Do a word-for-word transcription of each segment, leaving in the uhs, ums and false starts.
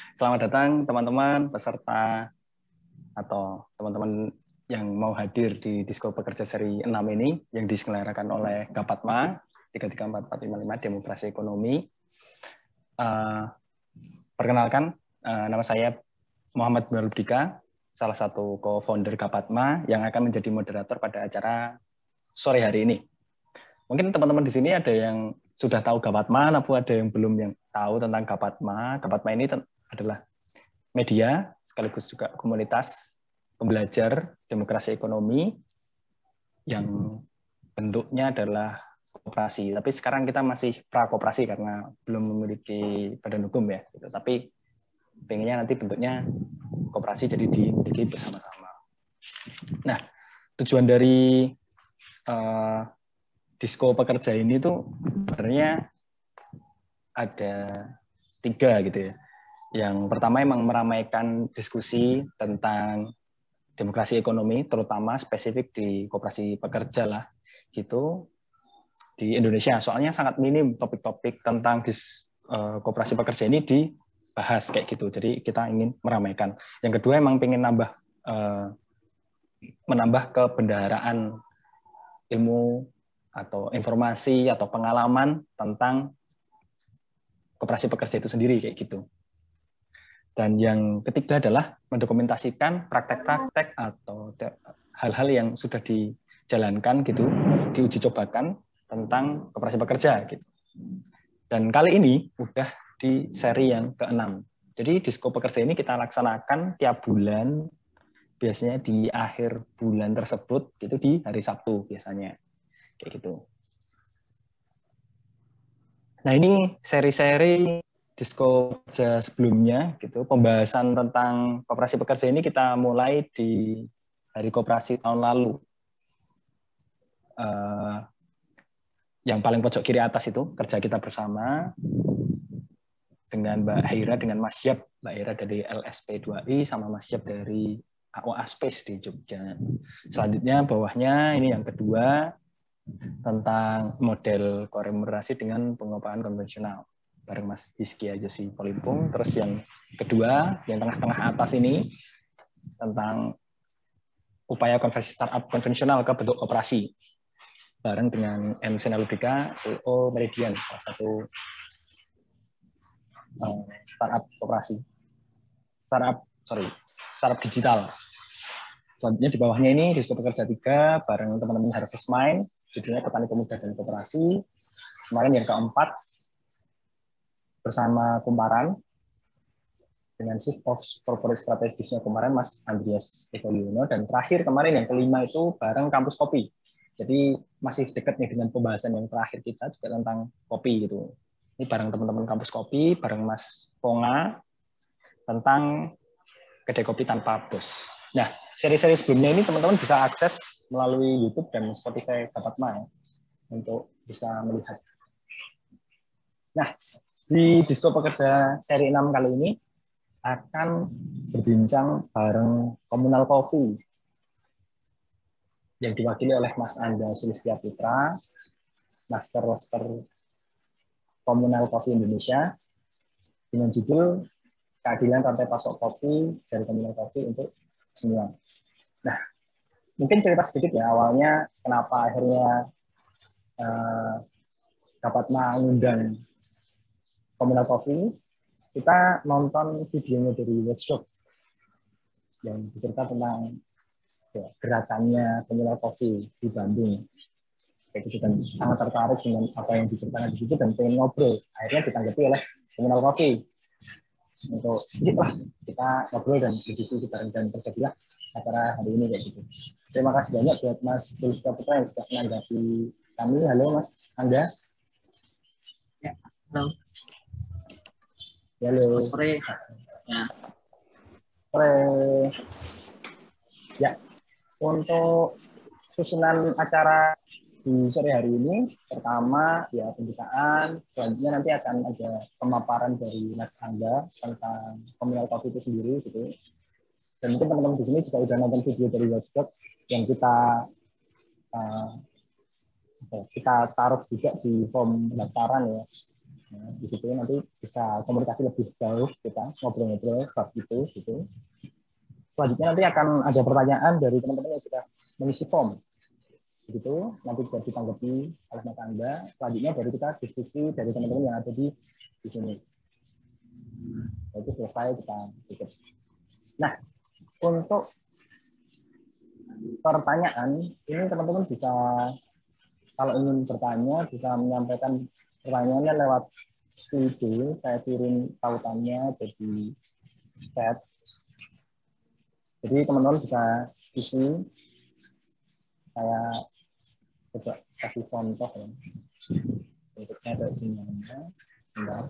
Selamat datang teman-teman peserta atau teman-teman yang mau hadir di Disko Pekerja seri enam ini yang diselenggarakan oleh Gapatma tiga tiga empat empat lima lima Demokrasi Ekonomi. Uh, perkenalkan, uh, nama saya Muhammad Berdika, salah satu co-founder Gapatma yang akan menjadi moderator pada acara sore hari ini. Mungkin teman-teman di sini ada yang sudah tahu Gapatma, tapi ada yang belum yang tahu tentang Gapatma. Gapatma ini adalah media, sekaligus juga komunitas pembelajar demokrasi ekonomi yang bentuknya adalah koperasi. Tapi sekarang kita masih pra-koperasi karena belum memiliki badan hukum ya. Gitu. Tapi pengennya nanti bentuknya koperasi jadi dimiliki bersama-sama. Nah, tujuan dari uh, Disko Pekerja ini tuh sebenarnya ada tiga gitu ya. Yang pertama emang meramaikan diskusi tentang demokrasi ekonomi, terutama spesifik di koperasi pekerja lah, gitu di Indonesia. Soalnya sangat minim topik-topik tentang dis, uh, koperasi pekerja ini dibahas kayak gitu. Jadi kita ingin meramaikan. Yang kedua emang pengen nambah uh, menambah kebendaharaan ilmu atau informasi atau pengalaman tentang koperasi pekerja itu sendiri kayak gitu. Dan yang ketiga adalah mendokumentasikan praktek-praktek atau hal-hal yang sudah dijalankan gitu, diuji cobakan tentang koperasi pekerja gitu. Dan kali ini udah di seri yang keenam. Jadi Disko Pekerja ini kita laksanakan tiap bulan, biasanya di akhir bulan tersebut gitu, di hari Sabtu biasanya. Kayak gitu. Nah, ini seri-seri Disko Pekerja sebelumnya gitu, pembahasan tentang koperasi pekerja ini kita mulai di hari koperasi tahun lalu. Uh, yang paling pojok kiri atas itu kerja kita bersama dengan Mbak Haira dengan Mas Yap, Mbak Haira dari L S P dua I sama Mas Yap dari A O A Space di Jogja. Selanjutnya bawahnya ini yang kedua tentang model koremunerasi dengan pengupahan konvensional bareng Mas Hizkia Yosi Polimpung. Terus yang kedua, yang tengah-tengah atas ini tentang upaya konversi startup konvensional ke bentuk koperasi bareng dengan M. Senalubika, C E O Meridian, salah satu uh, startup koperasi. Startup, sorry, startup digital. Selanjutnya di bawahnya ini Disko Pekerja tiga bareng teman-teman Harvest Mind, judulnya Petani Pemuda dan Koperasi. Kemarin yang keempat bersama Kumparan dengan Chief of Corporate Strategisnya Kumparan Mas Andreas Eko Yuno, dan terakhir kemarin yang kelima itu bareng Kampus Kopi. Jadi masih dekat nih dengan pembahasan yang terakhir kita juga tentang kopi gitu. Ini bareng teman-teman Kampus Kopi, bareng Mas Ponga tentang kedai kopi tanpa bos. Nah, seri-seri sebelumnya ini teman-teman bisa akses melalui YouTube dan Spotify Gapatma ya, untuk bisa melihat. Nah, di Disko Pekerja seri enam kali ini akan berbincang bareng Komunal Coffee yang diwakili oleh Mas Anda Sulistya Putra, Master Roaster Komunal Coffee Indonesia, dengan judul Keadilan Rantai Pasok Kopi dari Komunal Coffee untuk semua. Nah, mungkin cerita sedikit ya, awalnya kenapa akhirnya eh, dapat mengundang Komunal Coffee. Kita nonton videonya dari workshop yang bercerita tentang ya, gerakannya Komunal Coffee di Bandung. Kayak gitu, dan sangat tertarik dengan apa yang diceritakan di situ dan pengen ngobrol. Akhirnya ditanggapi oleh Komunal Coffee untuk lah kita ngobrol dan diskusi bareng, dan terjadilah acara hari ini kayak gitu. Terima kasih banyak buat Mas Sulistya Putra yang sudah menanggapi kami. Halo Mas Angga. Ya, halo. Halo. Sore. Ya. Sore. Ya, untuk susunan acara di sore hari ini, pertama ya pembukaan, selanjutnya nanti akan ada pemaparan dari Mas Angga tentang Komunal Coffee itu sendiri gitu. Dan mungkin teman-teman di sini juga sudah nonton video dari workshop yang kita uh, kita taruh juga di form pendaftaran ya. Nah, di situ nanti bisa komunikasi lebih jauh, kita ngobrol-ngobrol bab itu gitu. Selanjutnya nanti akan ada pertanyaan dari teman-teman yang sudah mengisi form. Begitu, nanti bisa ditanggapi oleh Mas Anda. Selanjutnya baru kita diskusi dari teman-teman yang ada di di sini. Itu selesai, kita tutup. Nah, untuk pertanyaan, ini teman-teman bisa, kalau ingin bertanya, bisa menyampaikan pertanyaannya lewat video. Saya kirim tautannya jadi chat. Jadi teman-teman bisa isi. Saya coba kasih contoh ya. Bentuknya kayak gimana. Bentar.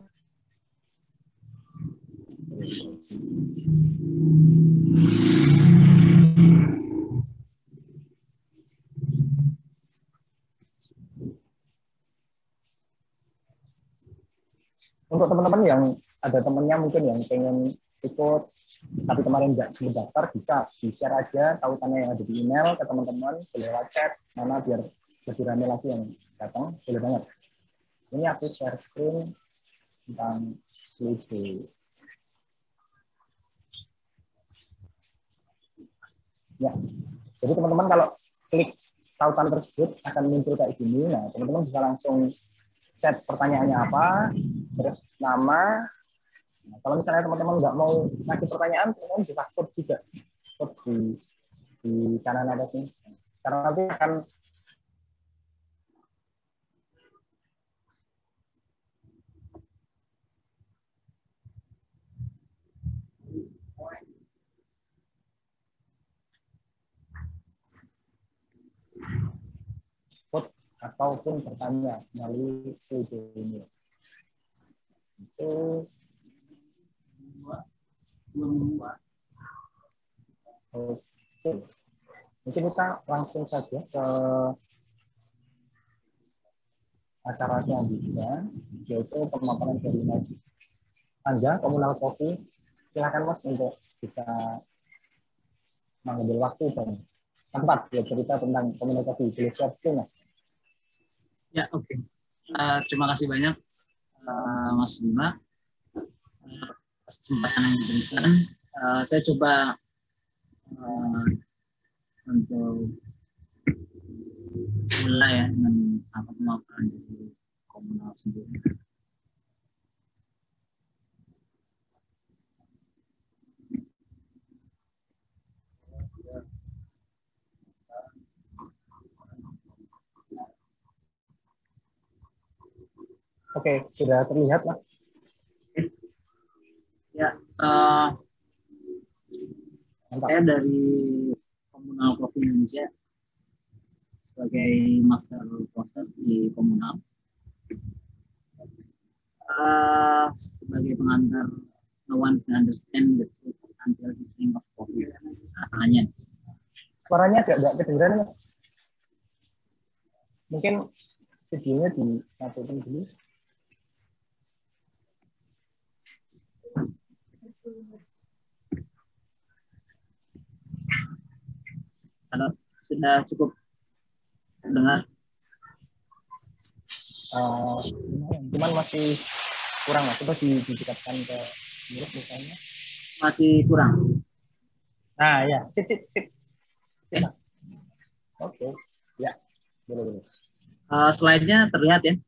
Untuk teman-teman yang ada temannya mungkin yang pengen ikut tapi kemarin nggak sempat daftar, bisa di-share aja tautannya yang ada di email ke teman-teman, lewat chat mana biar lebih ramai lagi yang datang. Boleh banget. Ini aku share screen tentang slide. Ya, jadi teman-teman kalau klik tautan tersebut akan muncul kayak gini. Nah, teman-teman bisa langsung chat pertanyaannya apa, terus nama. Nah, kalau misalnya teman-teman nggak mau ngasih pertanyaan, teman-teman bisa vote juga, vote di di kanan atas ini. Karena nanti akan vote ataupun bertanya melalui video ini. Itu oke. Mungkin kita langsung saja ke acara selanjutnya, yaitu pemaparan dari Mas Angga, Komunal Coffee. Silakan Mas untuk bisa mengambil waktu dan tempat ya cerita tentang Komunal Coffee. Boleh siap Mas? Ya, oke. Okay. Uh, terima kasih banyak uh, Mas Bima. Uh, kesempatan yang diberikan. Uh, saya coba uh, untuk mulai ya dengan apa pemaparan dari komunal sendiri. Oke, sudah terlihat Mas. Ya, uh, saya dari Komunal Coffee Indonesia sebagai master poster di komunal. Uh, sebagai pengantar, no one can understand the truth until you drink of coffee. Katanya. Suaranya agak agak kedengeran Mas. Mungkin videonya dimasukin dulu. Kalau sudah cukup dengar, uh, cuman masih kurang lah. Coba didekatkan ke mulut misalnya. Masih kurang. Nah ya, sip sip sip. Okay. Oke, okay. Ya, boleh boleh. Uh, slide-nya terlihat ya?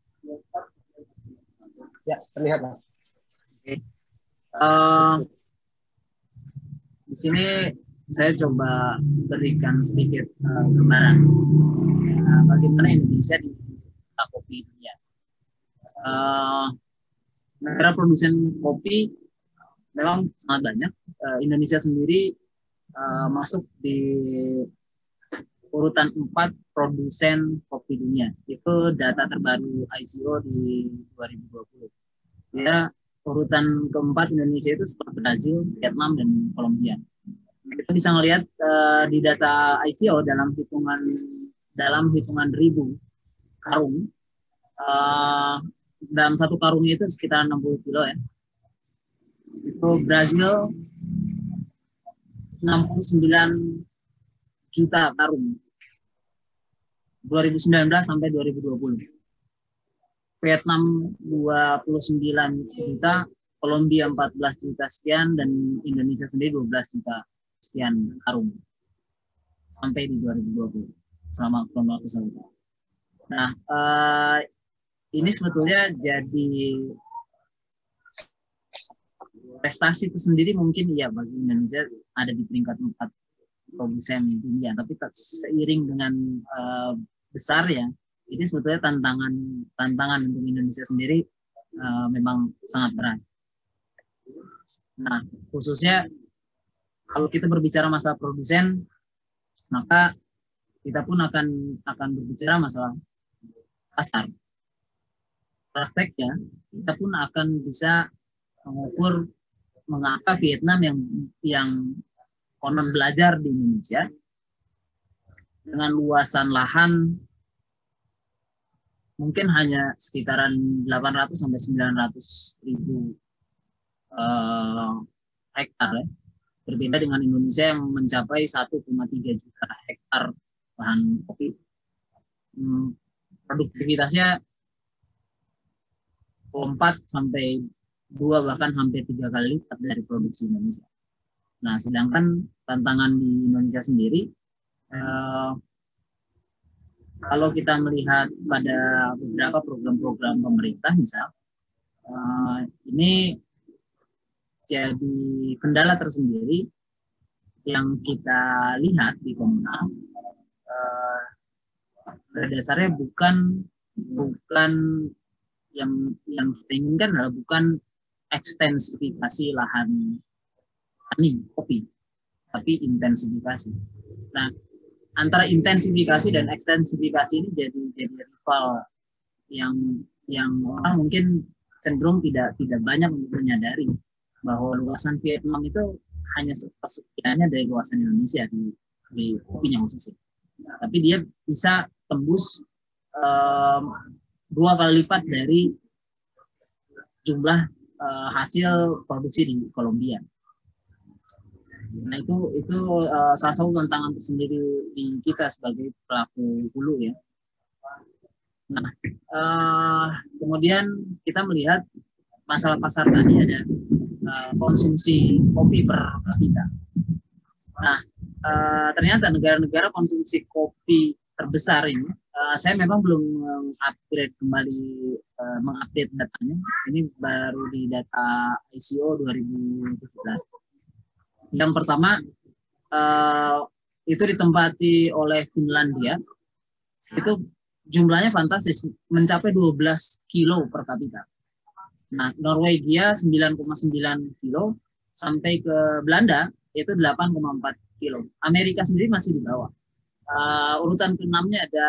Ya, terlihat Mas. Okay. Uh, di sini saya coba berikan sedikit uh, gambaran uh, bagaimana Indonesia di kopi dunia. Uh, negara produsen kopi memang sangat banyak. Uh, Indonesia sendiri uh, masuk di urutan empat produsen kopi dunia. Itu data terbaru I C O di dua ribu dua puluh. Ya, urutan keempat Indonesia itu setelah Brazil, Vietnam, dan Kolombia. Kita bisa melihat uh, di data I C O dalam hitungan dalam hitungan ribu karung, uh, dalam satu karung itu sekitar enam puluh kilo ya. Itu Brazil enam puluh sembilan juta karung dua ribu sembilan belas sampai dua ribu dua puluh. Vietnam dua puluh sembilan juta, Kolombia empat belas juta sekian, dan Indonesia sendiri dua belas juta sekian karung sampai di dua ribu dua puluh selama kurun waktu selama. Nah, uh, ini sebetulnya jadi prestasi tersendiri mungkin ya bagi Indonesia ada di peringkat empat produsen dunia, tapi seiring dengan uh, besar ya, ini sebetulnya tantangan tantangan untuk Indonesia sendiri uh, memang sangat berat. Nah, khususnya kalau kita berbicara masalah produsen, maka kita pun akan akan berbicara masalah pasar. Prakteknya, kita pun akan bisa mengukur mengapa Vietnam yang yang konon belajar di Indonesia dengan luasan lahan mungkin hanya sekitaran delapan ratus sampai sembilan ratus ribu uh, hektar, ya. Berbeda dengan Indonesia yang mencapai satu koma tiga juta hektar lahan kopi. Hmm, produktivitasnya empat sampai dua bahkan hampir tiga kali lipat dari produksi Indonesia. Nah, sedangkan tantangan di Indonesia sendiri, eh, kalau kita melihat pada beberapa program-program pemerintah, misal, eh, ini jadi kendala tersendiri yang kita lihat di komunal. Eh, pada dasarnya bukan bukan yang yang kita inginkan adalah bukan ekstensifikasi lahan tani kopi, tapi intensifikasi. Nah, antara intensifikasi dan ekstensifikasi ini jadi jadi rival yang yang orang mungkin cenderung tidak tidak banyak menyadari bahwa luasan Vietnam itu hanya sepersekiannya dari luasan Indonesia di, di kopinya khususnya. Tapi dia bisa tembus um, dua kali lipat dari jumlah uh, hasil produksi di Kolombia. Nah, itu itu uh, salah satu tantangan tersendiri di kita sebagai pelaku hulu, ya. Nah, uh, kemudian kita melihat masalah pasar tadi ada uh, konsumsi kopi per kapita. Nah, uh, ternyata negara-negara konsumsi kopi terbesar ini, uh, saya memang belum mengupgrade kembali, uh, mengupdate datanya. Ini baru di data I C O dua ribu tujuh belas. Yang pertama, uh, itu ditempati oleh Finlandia. Itu jumlahnya fantastis, mencapai dua belas kilo per kapita. Nah, Norwegia sembilan koma sembilan kilo, sampai ke Belanda itu delapan koma empat kilo. Amerika sendiri masih di bawah. Uh, urutan keenamnya ada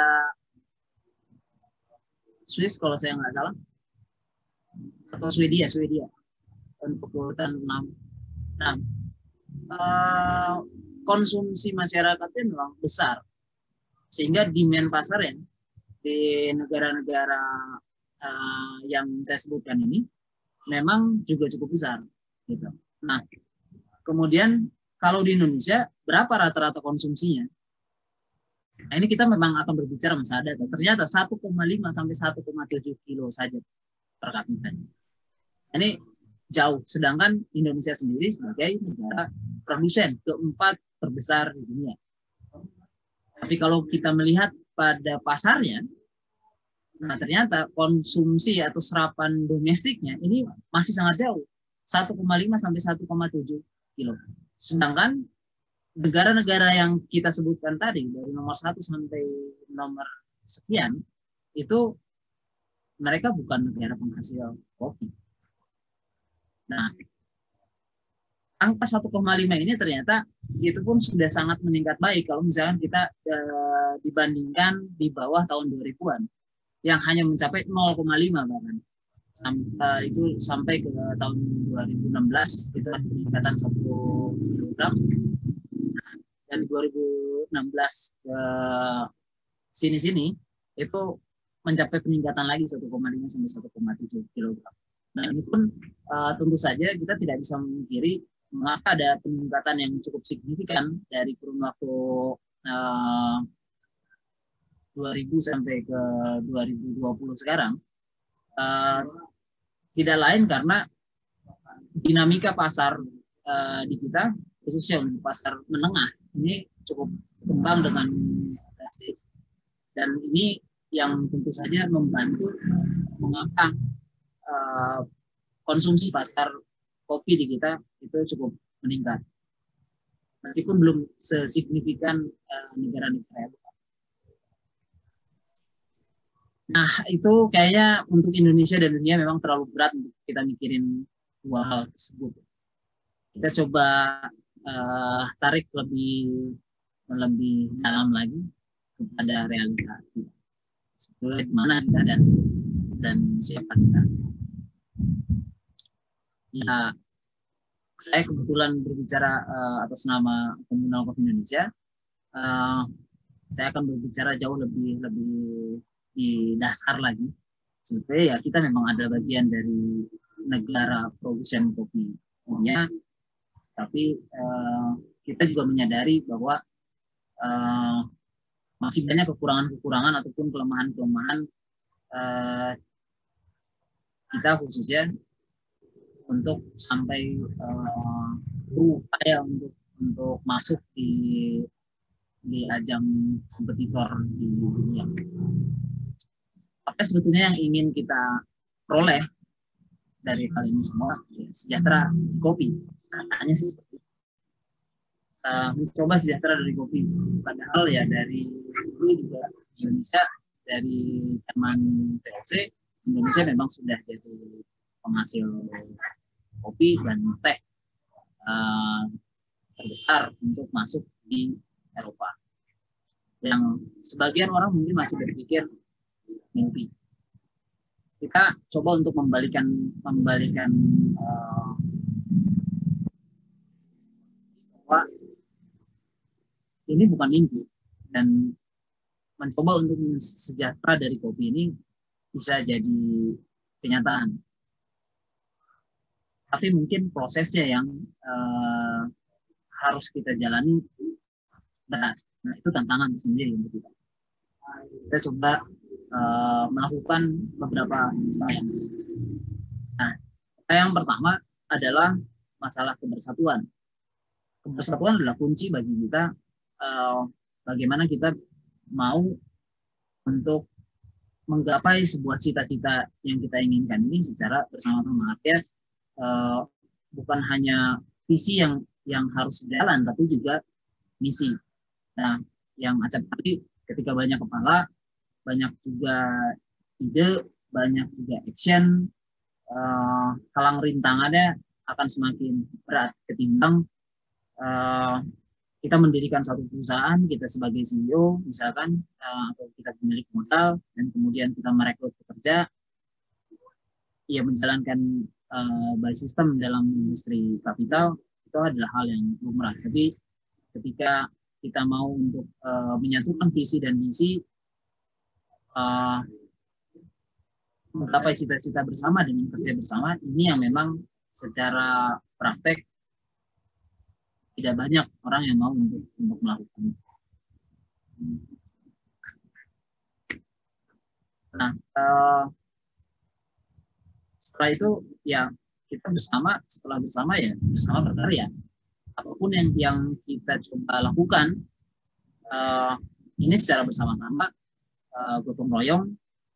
Swiss kalau saya nggak salah, atau Swedia, Swedia untuk urutan enam. Nah, uh, konsumsi masyarakatnya memang besar, sehingga demand pasar ya di negara-negara uh, yang saya sebutkan ini memang juga cukup besar, gitu. Nah, kemudian kalau di Indonesia berapa rata-rata konsumsinya? Nah, ini kita memang akan berbicara masalah data. Ternyata satu koma lima sampai satu koma tujuh kilo saja per kapita. Ini jauh, sedangkan Indonesia sendiri sebagai negara produsen keempat terbesar di dunia. Tapi kalau kita melihat pada pasarnya, nah ternyata konsumsi atau serapan domestiknya ini masih sangat jauh, satu koma lima sampai satu koma tujuh kilo. Sedangkan negara-negara yang kita sebutkan tadi, dari nomor satu sampai nomor sekian, itu mereka bukan negara penghasil kopi. Nah, angka satu koma lima ini ternyata itu pun sudah sangat meningkat baik kalau misalkan kita e, dibandingkan di bawah tahun dua ribuan yang hanya mencapai nol koma lima bahkan. Sampai, itu sampai ke tahun dua ribu enam belas itu ada peningkatan satu kilogram. Dan dua ribu enam belas ke sini-sini itu mencapai peningkatan lagi satu koma lima sampai satu koma tujuh kilogram. Nah, ini pun uh, tentu saja kita tidak bisa memungkiri mengapa ada peningkatan yang cukup signifikan dari kurun waktu uh, dua ribu sampai ke dua ribu dua puluh sekarang. uh, tidak lain karena dinamika pasar uh, di kita, khususnya untuk pasar menengah, ini cukup berkembang dengan drastis. Dan ini yang tentu saja membantu mengapa uh, konsumsi pasar kopi di kita itu cukup meningkat. Meskipun belum sesignifikan uh, negara-negara. Nah, itu kayaknya untuk Indonesia dan dunia memang terlalu berat untuk kita mikirin dua hal tersebut. Kita coba uh, tarik lebih lebih dalam lagi kepada realita sebetulnya di mana kita dan dan siapa kita. Ya, saya kebetulan berbicara uh, atas nama Komunal Kopi Indonesia. Uh, saya akan berbicara jauh lebih lebih di dasar lagi. Sebetulnya ya kita memang ada bagian dari negara produsen kopi dunia, tapi uh, kita juga menyadari bahwa uh, masih banyak kekurangan-kekurangan ataupun kelemahan-kelemahan uh, kita khususnya untuk sampai uh, berupaya untuk untuk masuk di di ajang kompetitor di dunia. Apa sebetulnya yang ingin kita peroleh dari hal ini semua? Ya, sejahtera kopi. Katanya sih seperti itu. Uh, mencoba sejahtera dari kopi. Padahal ya dari dulu juga Indonesia dari zaman V O C, Indonesia memang sudah jadi penghasil kopi dan teh uh, terbesar untuk masuk di Eropa. Yang sebagian orang mungkin masih berpikir mimpi. Kita coba untuk membalikan membalikan uh, bahwa ini bukan mimpi dan mencoba untuk sejahtera dari kopi ini bisa jadi kenyataan. Tapi mungkin prosesnya yang uh, harus kita jalani berat. Nah, itu tantangan sendiri untuk kita. Kita coba uh, melakukan beberapa hal. Nah, yang pertama adalah masalah kebersatuan. Kebersatuan adalah kunci bagi kita uh, bagaimana kita mau untuk menggapai sebuah cita-cita yang kita inginkan ini secara bersama-sama. Artinya uh, bukan hanya visi yang yang harus jalan, tapi juga misi. Nah, yang acap tadi ketika banyak kepala, banyak juga ide, banyak juga action, uh, halang rintangannya akan semakin berat ketimbang uh, kita mendirikan satu perusahaan, kita sebagai C E O misalkan, uh, atau kita pemilik modal, dan kemudian kita merekrut pekerja, ya menjalankan uh, by system dalam industri kapital, itu adalah hal yang lumrah. Tapi ketika kita mau untuk uh, menyatukan visi dan misi, uh, menggapai cita-cita bersama dengan kerja bersama, ini yang memang secara praktek tidak banyak orang yang mau untuk, untuk melakukan. Nah, uh, setelah itu ya kita bersama, setelah bersama ya bersama berkarya. Apapun yang yang kita coba lakukan, uh, ini secara bersama-sama, uh, gotong royong.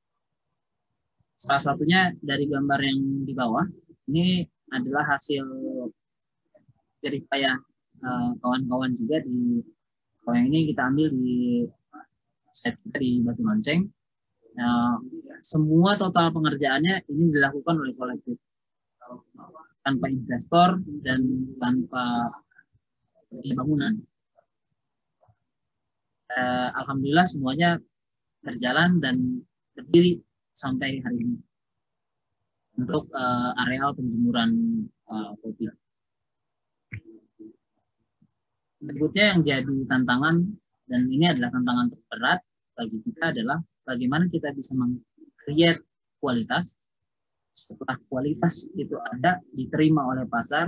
Salah satunya dari gambar yang di bawah, ini adalah hasil jerih payah uh, kawan-kawan juga di, kalau yang ini kita ambil di set kita di Batu Lonceng. Nah, semua total pengerjaannya ini dilakukan oleh kolektif, tanpa investor dan tanpa bangunan. Eh, Alhamdulillah semuanya berjalan dan berdiri sampai hari ini untuk uh, areal penjemuran uh, kopi. Berikutnya yang jadi tantangan, dan ini adalah tantangan terberat bagi kita, adalah bagaimana kita bisa meng-create kualitas. Setelah kualitas itu ada, diterima oleh pasar,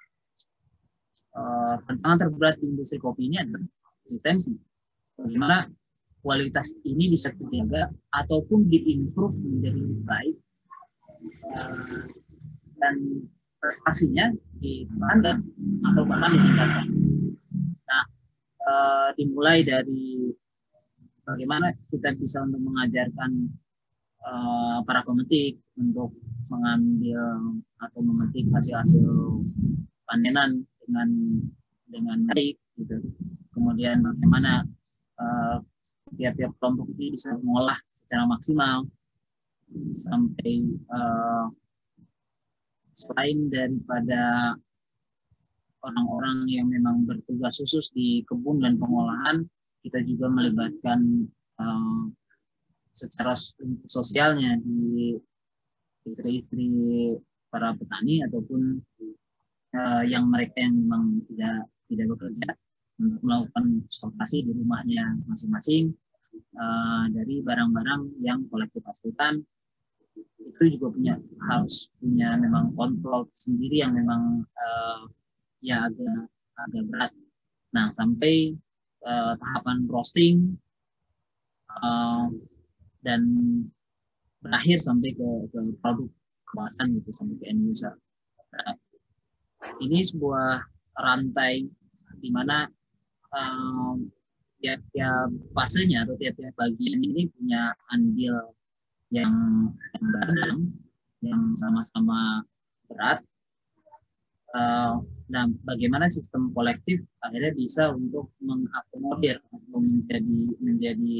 Uh, tantangan terberat di industri kopi ini adalah konsistensi. Bagaimana kualitas ini bisa terjaga ataupun diimprove menjadi lebih baik uh, dan prestasinya dipertahankan atau bahkan ditingkatkan. Nah, uh, dimulai dari bagaimana kita bisa untuk mengajarkan uh, para pemetik untuk mengambil atau memetik hasil-hasil panenan dengan dengan baik gitu. Kemudian bagaimana uh, tiap-tiap kelompok ini bisa mengolah secara maksimal sampai uh, selain daripada orang-orang yang memang bertugas khusus di kebun dan pengolahan, kita juga melibatkan uh, secara sosialnya di istri-istri para petani ataupun uh, yang mereka yang memang tidak tidak bekerja untuk melakukan konservasi di rumahnya masing-masing uh, dari barang-barang yang kolektif hutan. Itu juga punya harus punya memang kontrol sendiri yang memang uh, ya agak agak berat. Nah, sampai uh, tahapan roasting uh, dan berakhir sampai ke, ke produk kemasan gitu, sampai ke end user. Nah, ini sebuah rantai di mana um, tiap-tiap fasenya atau tiap-tiap bagian ini punya andil yang yang beragam, yang sama-sama berat. Uh, nah, bagaimana sistem kolektif akhirnya bisa untuk mengakomodir atau menjadi menjadi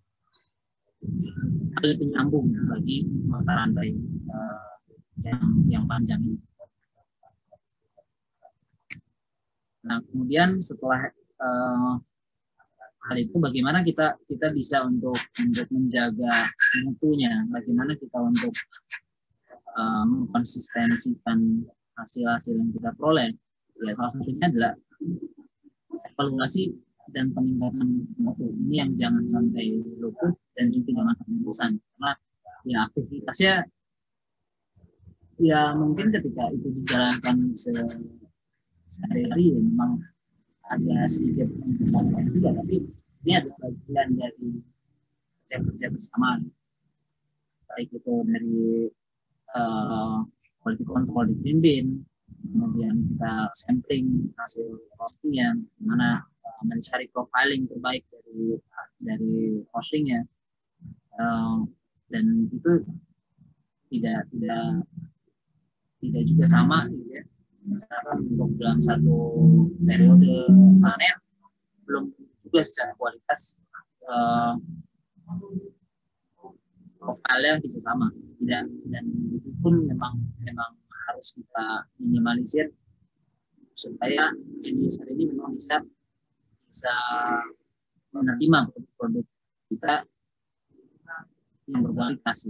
hal penyambung bagi mata rantai uh, yang yang panjang ini. Nah, kemudian setelah uh, hal itu, bagaimana kita kita bisa untuk untuk menjaga mutunya, bagaimana kita untuk uh, mengkonsistensikan hasil-hasil yang kita peroleh. Ya, salah satunya adalah evaluasi dan peningkatan mutu. Ini yang jangan sampai luput dan juga jangan sampai bosan, karena ya aktivitasnya ya mungkin ketika itu dijalankan sehari-hari ya memang ada sedikit kesalahan juga, tapi ini ada bagian dari kerja-kerja bersama, baik itu dari uh, quality control di Greenbean, kemudian kita sampling hasil roastingnya, mana uh, mencari profiling terbaik dari dari roastingnya, uh, dan itu tidak tidak tidak juga sama, gitu ya. Misalkan untuk dalam satu periode panen belum juga secara kualitas uh, profilnya bisa sama, tidak, dan itu pun memang memang harus kita minimalisir supaya end user ini memang bisa bisa menerima produk-produk kita yang berkualitas.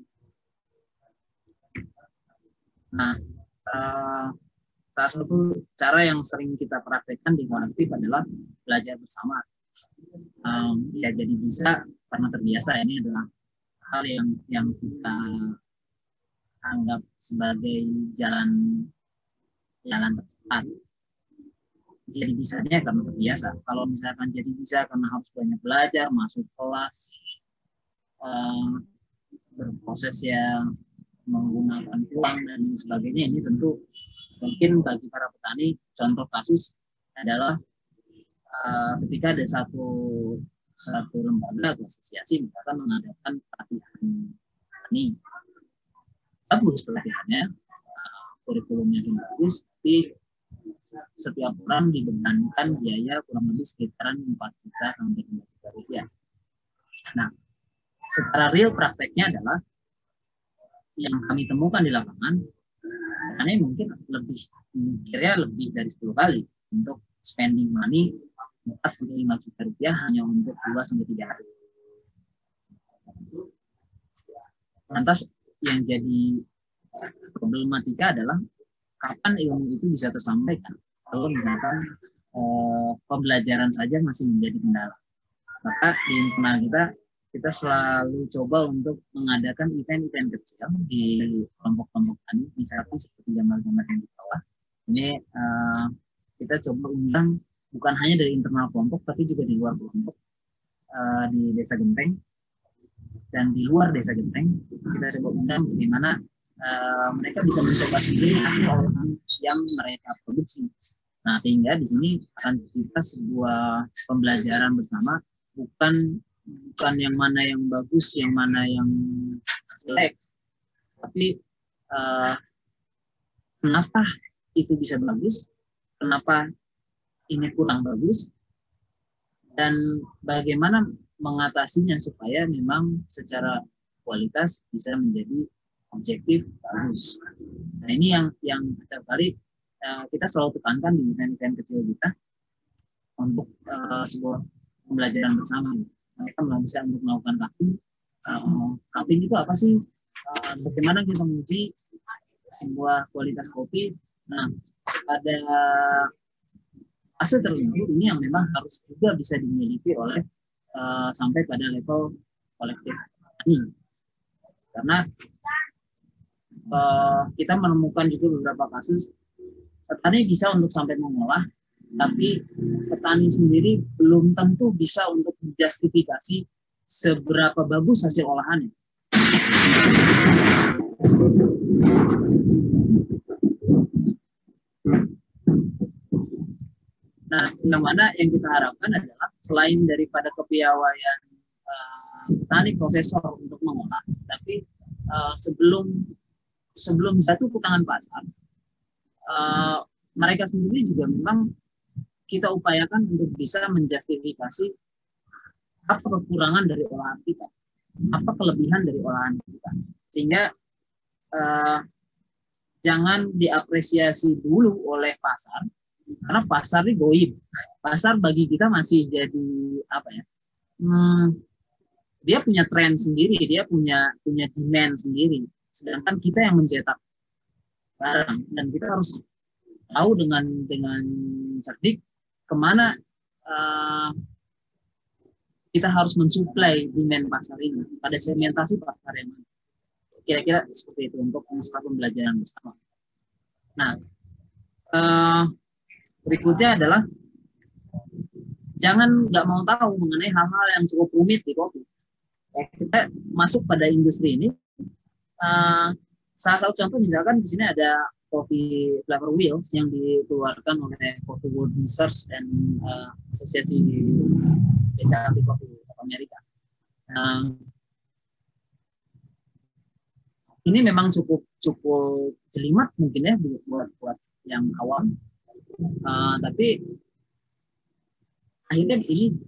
Nah, uh, salah satu cara yang sering kita praktekkan di kolektif adalah belajar bersama. Um, ya jadi bisa karena terbiasa, ini adalah hal yang yang kita anggap sebagai jalan jalan tercepat. Jadi bisanya karena terbiasa. Kalau misalkan jadi bisa karena harus banyak belajar, masuk kelas, um, berproses yang menggunakan uang dan sebagainya, ini tentu mungkin bagi para petani contoh kasus adalah uh, ketika ada satu satu lembaga atau asosiasi misalkan mengadakan pelatihan petani, bagus pelatihannya, uh, kurikulumnya bagus, tapi setiap orang dibebankan biaya kurang lebih sekitaran empat juta sampai lima juta rupiah. Nah, secara real prakteknya adalah yang kami temukan di lapangan, karena mungkin lebih mikirnya lebih dari sepuluh kali untuk spending money empat sampai lima juta rupiah hanya untuk dua sampai tiga hari. Lantas yang jadi problematika adalah kapan ilmu itu bisa tersampaikan. Kalau misalkan eh, pembelajaran saja masih menjadi kendala, maka di internal kita kita selalu coba untuk mengadakan event-event kecil di kelompok-kelompok tani, misalkan seperti gambar-gambar yang di bawah. Ini uh, kita coba undang bukan hanya dari internal kelompok, tapi juga di luar kelompok, uh, di Desa Genteng dan di luar Desa Genteng. Kita coba undang bagaimana uh, mereka bisa mencoba sendiri hasil olahan yang mereka produksi. Nah, sehingga di sini akan tercipta sebuah pembelajaran bersama, bukan bukan yang mana yang bagus, yang mana yang jelek, tapi uh, kenapa itu bisa bagus, kenapa ini kurang bagus, dan bagaimana mengatasinya supaya memang secara kualitas bisa menjadi objektif bagus. Nah, ini yang yang setiap kali uh, kita selalu tekankan di event-event kecil kita untuk uh, sebuah pembelajaran bersama. Mereka nggak bisa untuk melakukan cupping. Uh, cupping itu apa sih? Uh, bagaimana kita menguji sebuah kualitas kopi? Nah, pada fase tertentu ini yang memang harus juga bisa dimiliki oleh uh, sampai pada level kolektif petani. Karena uh, kita menemukan juga beberapa kasus petani bisa untuk sampai mengolah, tapi petani sendiri belum tentu bisa untuk menjustifikasi seberapa bagus hasil olahannya. Nah, yang mana yang kita harapkan adalah selain daripada kepiawaian uh, petani prosesor untuk mengolah, tapi uh, sebelum sebelum jatuh ke tangan pasar, uh, mereka sendiri juga memang kita upayakan untuk bisa menjustifikasi apa kekurangan dari olahan kita, apa kelebihan dari olahan kita, sehingga uh, jangan diapresiasi dulu oleh pasar, karena pasar ini goib. Pasar bagi kita masih jadi apa ya? Hmm, dia punya tren sendiri, dia punya punya demand sendiri. Sedangkan kita yang mencetak barang, dan kita harus tahu dengan dengan cerdik kemana uh, kita harus mensuplai demand pasar ini pada segmentasi pasar yang mana. Kira-kira seperti itu untuk sebuah pembelajaran bersama. Nah, uh, berikutnya adalah jangan nggak mau tahu mengenai hal-hal yang cukup rumit di kopi. Kita masuk pada industri ini. Uh, salah satu contoh misalkan di sini ada kopi flavor wheels yang dikeluarkan oleh Coffee World Research dan uh, Asosiasi Spesialty Kopi Amerika. Uh, ini memang cukup cukup jelimet mungkin ya buat buat yang awam. Uh, tapi akhirnya ini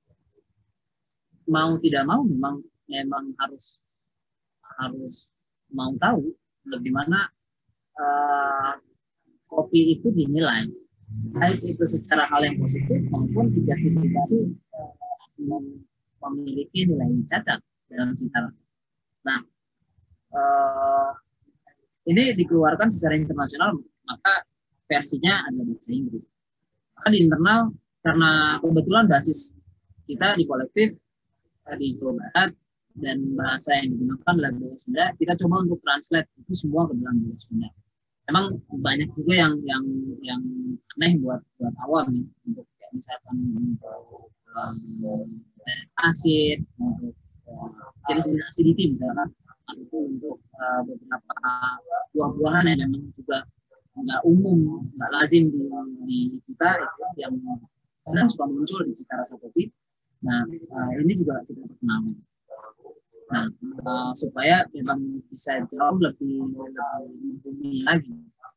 mau tidak mau memang memang harus harus mau tahu bagaimana uh, kopi itu dinilai, baik itu secara hal yang positif maupun dijustifikasi uh, memiliki nilai cacat dalam cita rasa. Nah, uh, ini dikeluarkan secara internasional, maka versinya adalah bahasa Inggris. Maka di internal, karena kebetulan basis kita di kolektif di Jawa Barat dan bahasa yang digunakan adalah bahasa Sunda, kita coba untuk translate itu semua ke dalam bahasa Sunda. Emang banyak juga yang yang yang aneh buat buat awam nih, untuk kayak misalkan untuk um, asid, untuk uh, jenis acidity misalkan, atau untuk uh, beberapa buah-buahan yang memang juga nggak umum, nggak lazim di, di kita, itu yang kadang suka muncul di cita rasa kopi. Nah, uh, ini juga kita perkenalkan. Nah, uh, supaya memang bisa jauh lebih mumpuni lagi.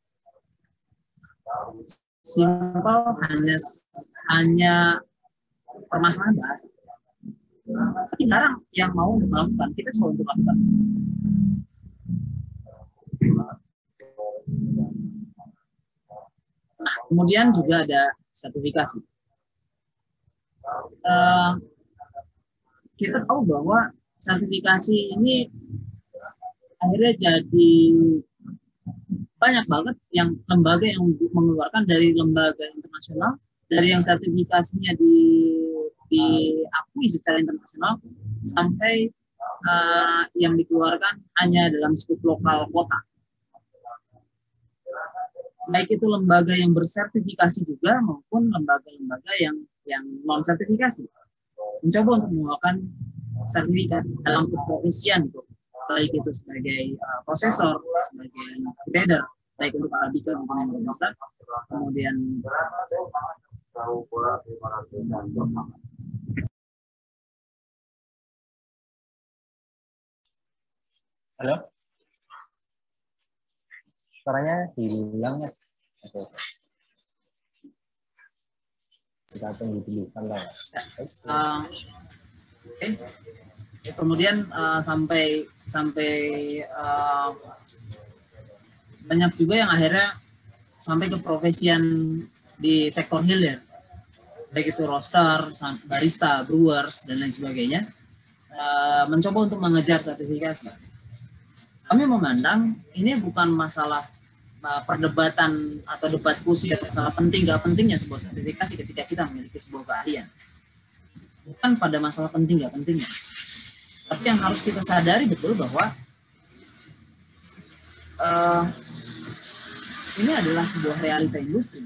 Simpel hanya hanya permasalahan bahasa. Tapi sekarang yang mau melakukan, kita selalu untuk lakukan. Nah, kemudian juga ada sertifikasi. Uh, kita tahu bahwa sertifikasi ini akhirnya jadi banyak banget yang lembaga yang mengeluarkan, dari lembaga internasional, dari yang sertifikasinya di, diakui secara internasional, sampai uh, yang dikeluarkan hanya dalam skup lokal kota. Baik itu lembaga yang bersertifikasi juga maupun lembaga-lembaga yang yang non sertifikasi mencoba untuk melakukan sertifikat dalam keprofesian itu. baik itu sebagai uh, prosesor, sebagai trader, baik untuk Arabica maupun yang Robusta. Kemudian halo, suaranya hilang ya. Oke. Kita tunggu dulu santai. Uh, okay. Kemudian uh, sampai sampai uh, banyak juga yang akhirnya sampai ke profesian di sektor hilir, baik itu roaster, barista, brewers dan lain sebagainya, uh, mencoba untuk mengejar sertifikasi. Kami memandang ini bukan masalah uh, perdebatan atau debat kusir masalah penting gak pentingnya sebuah sertifikasi ketika kita memiliki sebuah keahlian. Bukan pada masalah penting gak pentingnya. Tapi yang harus kita sadari betul bahwa uh, ini adalah sebuah realita industri.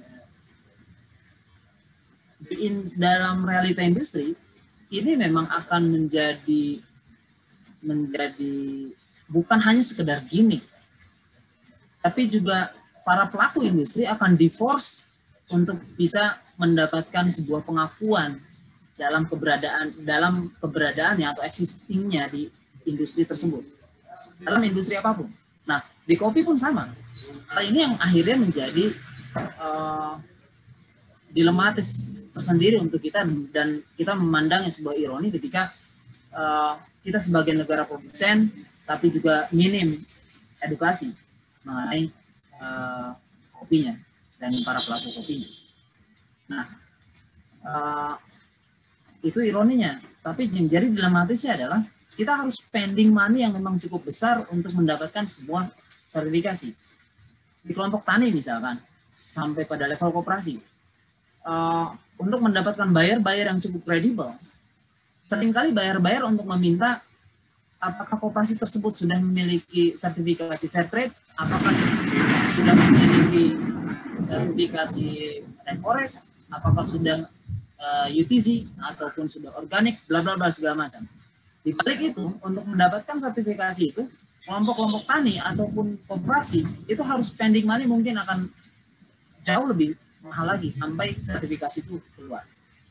Di in, dalam realita industri, ini memang akan menjadi menjadi bukan hanya sekedar gimmick, tapi juga para pelaku industri akan di-force untuk bisa mendapatkan sebuah pengakuan dalam keberadaan dalam keberadaannya atau existingnya di industri tersebut, dalam industri apapun. Nah, di kopi pun sama. Hal ini yang akhirnya menjadi uh, dilematis tersendiri untuk kita, dan kita memandangnya sebuah ironi ketika uh, kita sebagai negara produsen tapi juga minim edukasi mengenai uh, kopinya dan para pelaku kopinya. Nah, uh, itu ironinya. Tapi yang jadi dilematisnya adalah kita harus spending money yang memang cukup besar untuk mendapatkan sebuah sertifikasi. Di kelompok tani misalkan, sampai pada level koperasi, uh, untuk mendapatkan buyer-buyer yang cukup kredibel, seringkali buyer-buyer untuk meminta apakah koperasi tersebut sudah memiliki sertifikasi fair trade, apakah sudah memiliki sertifikasi rainforest, apakah sudah uh, U T Z ataupun sudah organik, bla bla bla segala macam. Di balik itu, untuk mendapatkan sertifikasi itu, kelompok-kelompok tani ataupun koperasi itu harus spending money mungkin akan jauh lebih mahal lagi sampai sertifikasi itu keluar.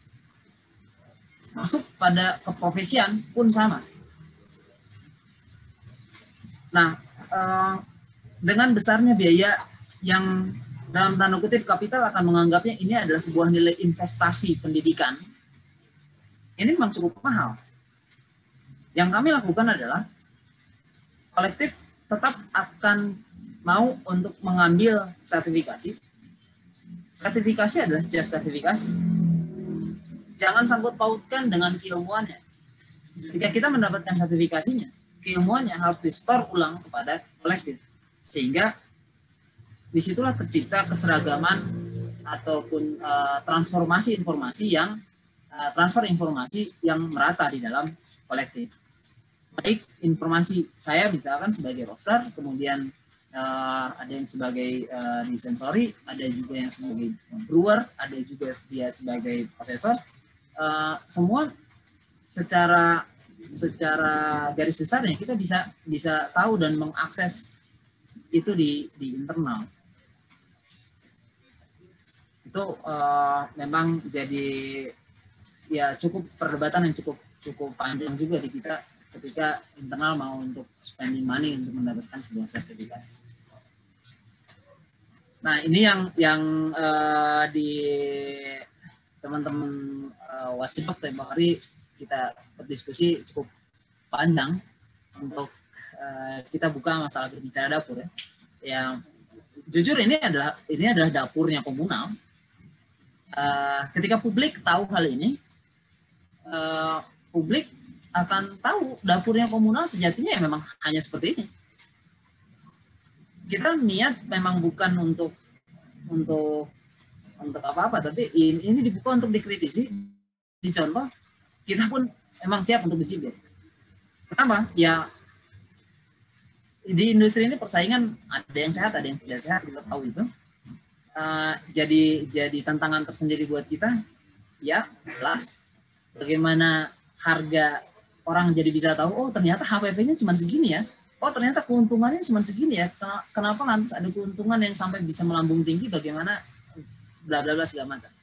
Masuk pada keprofesian pun sama. Nah, uh, dengan besarnya biaya yang dalam tanda kutip kapital akan menganggapnya ini adalah sebuah nilai investasi pendidikan, ini memang cukup mahal. Yang kami lakukan adalah kolektif tetap akan mau untuk mengambil sertifikasi. Sertifikasi adalah just sertifikasi. Jangan sangkut pautkan dengan keilmuannya. Jika kita mendapatkan sertifikasinya, keilmuannya harus di-store ulang kepada kolektif. Sehingga disitulah tercipta keseragaman ataupun uh, transformasi informasi yang uh, transfer informasi yang merata di dalam kolektif. Baik informasi saya misalkan sebagai roaster, kemudian uh, ada yang sebagai uh, di sensory, ada juga yang sebagai brewer, ada juga dia sebagai prosesor. Uh, semua secara secara garis besarnya kita bisa bisa tahu dan mengakses itu di di internal. Itu uh, memang jadi ya cukup perdebatan yang cukup cukup panjang juga di kita ketika internal mau untuk spending money untuk mendapatkan sebuah sertifikasi. Nah, ini yang yang uh, di teman-teman uh, WhatsApp tempoh hari kita berdiskusi cukup panjang untuk uh, kita buka masalah berbicara dapur ya. Yang jujur ini adalah ini adalah dapurnya komunal. Uh, ketika publik tahu hal ini, uh, publik akan tahu dapurnya komunal sejatinya ya memang hanya seperti ini. Kita niat memang bukan untuk untuk untuk apa-apa, tapi ini, ini dibuka untuk dikritisi, dicontoh, kita pun emang siap untuk dicibir. Kenapa? Ya di industri ini persaingan ada yang sehat, ada yang tidak sehat, kita tahu itu. Uh, jadi jadi tantangan tersendiri buat kita, ya jelas bagaimana harga orang jadi bisa tahu, oh ternyata H P P-nya cuma segini ya. Oh ternyata keuntungannya cuma segini ya. Kenapa lantas ada keuntungan yang sampai bisa melambung tinggi, bagaimana bla bla bla segala macam.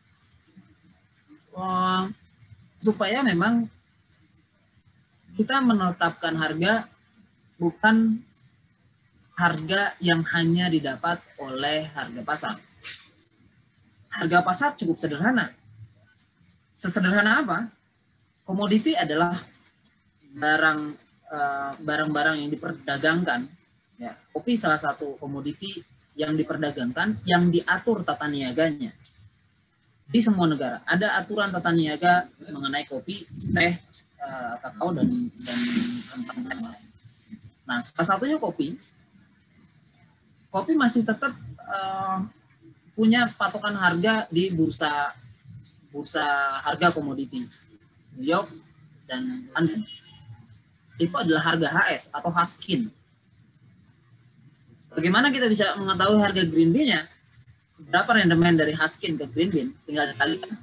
Oh, supaya memang kita menetapkan harga bukan harga yang hanya didapat oleh harga pasar. Harga pasar cukup sederhana. Sesederhana apa? Komoditi adalah barang barang-barang yang diperdagangkan. Ya, kopi salah satu komoditi yang diperdagangkan, yang diatur tata niaganya di semua negara. Ada aturan tata niaga mengenai kopi, teh, uh, kakao dan dan tempat lain. Nah, salah satunya kopi. Kopi masih tetap uh, punya patokan harga di bursa bursa harga komoditi New York dan London. Itu adalah harga H S atau Haskin. Bagaimana kita bisa mengetahui harga green bean-nya? Berapa rendemen dari Haskin ke green bean? Tinggal dikalikan.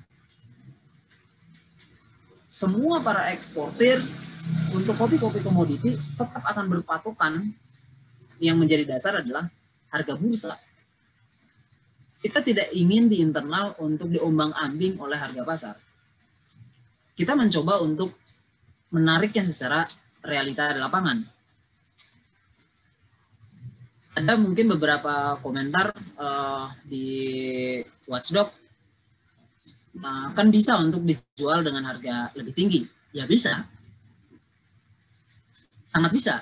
Semua para eksportir untuk kopi-kopi komoditi tetap akan berpatokan, yang menjadi dasar adalah harga bursa. Kita tidak ingin di internal untuk diombang-ambing oleh harga pasar. Kita mencoba untuk menariknya secara realita di lapangan. Ada mungkin beberapa komentar uh, di Watchdog, uh, kan bisa untuk dijual dengan harga lebih tinggi. Ya bisa, sangat bisa.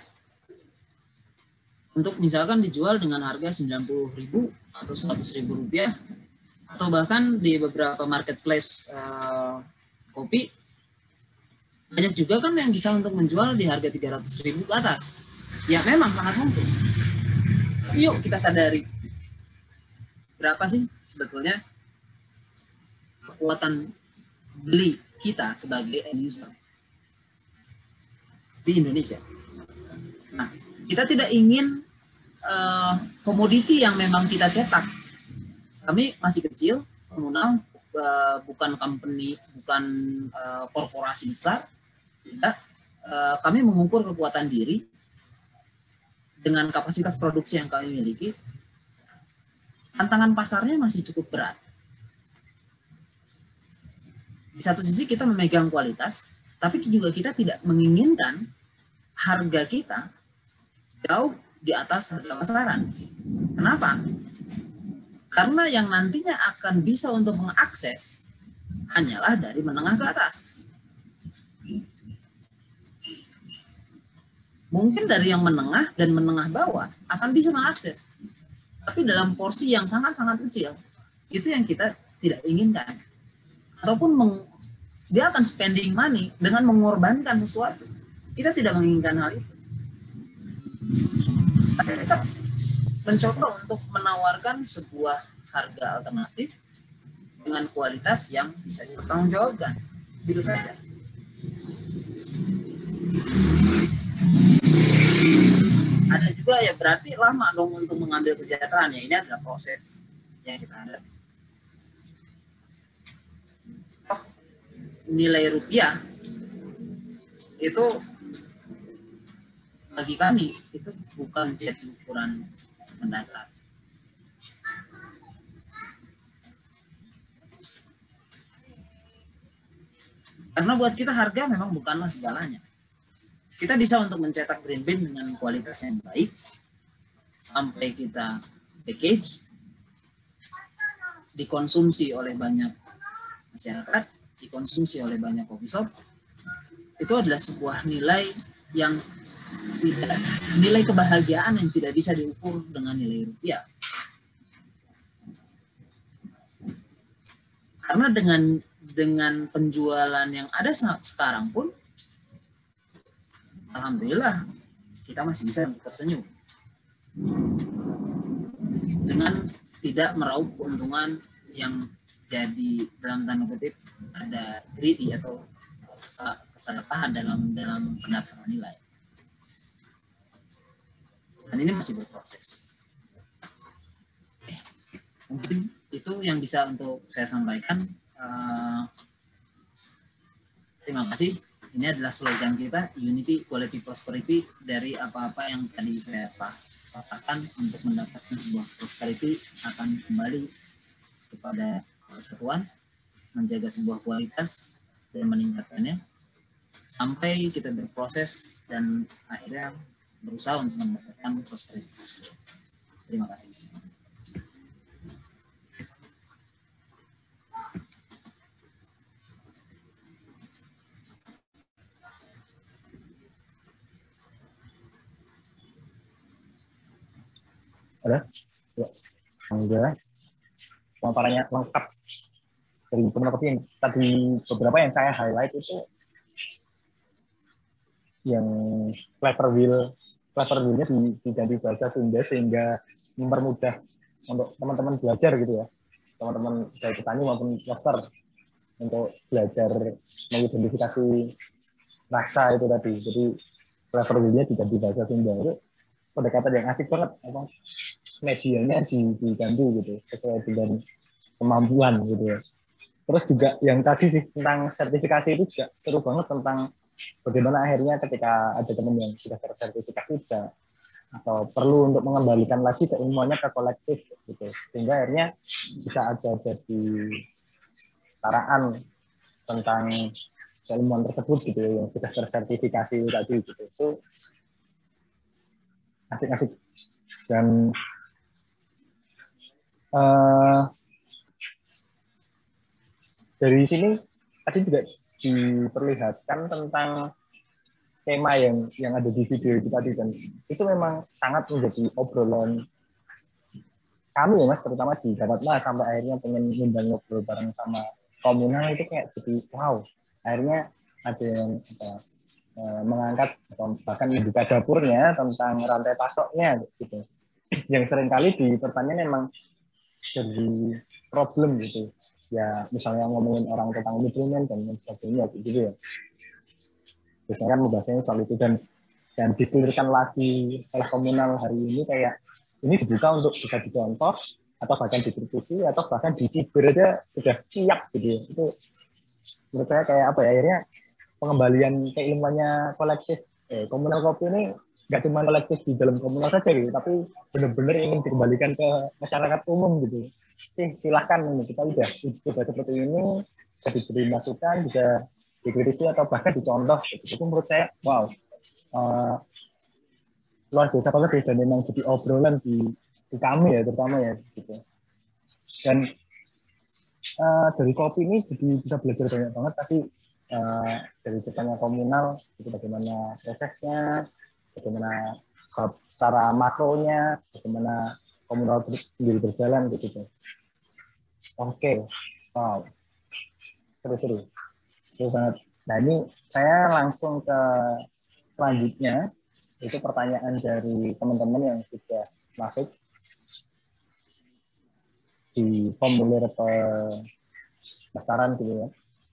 Untuk misalkan dijual dengan harga sembilan puluh ribu atau seratus ribu rupiah, atau bahkan di beberapa marketplace uh, kopi, banyak juga kan yang bisa untuk menjual di harga tiga ratus ribu ke atas. Ya memang sangat mungkin. Tapi yuk kita sadari, berapa sih sebetulnya kekuatan beli kita sebagai end user di Indonesia. Nah, kita tidak ingin uh, komoditi yang memang kita cetak. Kami masih kecil, komunal, uh, bukan company, bukan uh, korporasi besar. Kita, uh, kami mengukur kekuatan diri dengan kapasitas produksi yang kami miliki. Tantangan pasarnya masih cukup berat. Di satu sisi kita memegang kualitas, tapi juga kita tidak menginginkan harga kita jauh di atas harga pasaran. Kenapa? Karena yang nantinya akan bisa untuk mengakses hanyalah dari menengah ke atas. Mungkin dari yang menengah dan menengah bawah akan bisa mengakses. Tapi dalam porsi yang sangat-sangat kecil. Itu yang kita tidak inginkan. Ataupun meng, dia akan spending money dengan mengorbankan sesuatu. Kita tidak menginginkan hal itu. Tapi kita mencoba untuk menawarkan sebuah harga alternatif dengan kualitas yang bisa dipertanggungjawabkan. Gitu saja. Ada juga ya berarti lama dong untuk mengambil kesejahteraan, ya ini adalah proses yang kita hadapi. Oh, nilai rupiah itu bagi kami itu bukan jadi ukuran mendasar. Karena buat kita harga memang bukanlah segalanya. Kita bisa untuk mencetak green bean dengan kualitas yang baik sampai kita package, dikonsumsi oleh banyak masyarakat, dikonsumsi oleh banyak coffee shop. Itu adalah sebuah nilai yang tidak, nilai kebahagiaan yang tidak bisa diukur dengan nilai rupiah. Karena dengan dengan penjualan yang ada sekarang pun, alhamdulillah kita masih bisa tersenyum dengan tidak meraup keuntungan yang jadi dalam tanda kutip ada greedy atau kesalahpahaman dalam dalam pendapatan nilai. Dan ini masih berproses. Oke. Mungkin itu yang bisa untuk saya sampaikan. Uh, terima kasih. ini adalah slogan kita, Unity, Quality, Prosperity, dari apa-apa yang tadi saya katakan. Untuk mendapatkan sebuah prosperity akan kembali kepada kesatuan, menjaga sebuah kualitas dan meningkatkannya sampai kita berproses dan akhirnya berusaha untuk mendapatkan prosperity tersebut. Terima kasih. Ada? Ya. Enggak. Pemaparannya lengkap. Dari beberapa yang tadi beberapa yang saya highlight itu yang clever wheel, clever wheel-nya diganti bahasa Sunda sehingga mempermudah untuk teman-teman belajar gitu ya. Teman-teman dari petani maupun master untuk belajar mengidentifikasi rasa itu tadi. Jadi clever wheel-nya diganti bahasa Sunda itu pendekatan yang asik banget, apa medianya diganti gitu sesuai dengan kemampuan gitu ya. Terus juga yang tadi sih tentang sertifikasi itu juga seru banget, tentang bagaimana akhirnya ketika ada teman yang sudah tersertifikasi bisa atau perlu untuk mengembalikan lagi keilmuannya ke kolektif gitu, sehingga akhirnya bisa ada jadi taraan tentang keilmuan tersebut gitu ya, yang sudah tersertifikasi tadi gitu. Itu asik-asik. Dan uh, dari sini tadi juga diperlihatkan tentang skema yang yang ada di video itu tadi, dan itu memang sangat menjadi obrolan kami ya Mas, terutama di Gapatma, sampai akhirnya pengen ngundang ngobrol bareng sama komunal. Itu kayak jadi wow, akhirnya ada yang apa, eh, mengangkat atau bahkan membuka dapurnya tentang rantai pasoknya gitu, yang seringkali di pertanyaan memang jadi problem gitu ya, misalnya ngomongin orang tentang nutrien dan sebagainya gitu ya. Biasanya kan membahasnya soal itu, dan dan dipilihkan lagi oleh komunal hari ini kayak ini dibuka untuk bisa dicontoh atau bahkan dikritisi atau bahkan dicibir aja sudah siap gitu ya. Itu menurut saya kayak apa ya, akhirnya pengembalian keilmuannya kolektif. Eh, komunal kopi ini nggak cuma kolektif di dalam komunal saja gitu, tapi benar-benar ingin dikembalikan ke masyarakat umum gitu. Sih silahkan, ini kita udah sudah seperti ini, bisa diberi masukan, bisa dikritisi atau bahkan dicontoh gitu. Itu menurut saya wow, uh, luar biasa banget dan memang jadi obrolan di, di kami ya terutama ya gitu. Dan uh, dari kopi ini jadi bisa belajar banyak banget, tapi uh, dari ceritanya komunal itu bagaimana prosesnya, bagaimana secara makronya, bagaimana komunal sendiri berjalan gitu. Oke, wow, seru-seru, seru banget. Nah ini saya langsung ke selanjutnya, itu pertanyaan dari teman-teman yang sudah masuk di formulir pendaftaran gitu ya.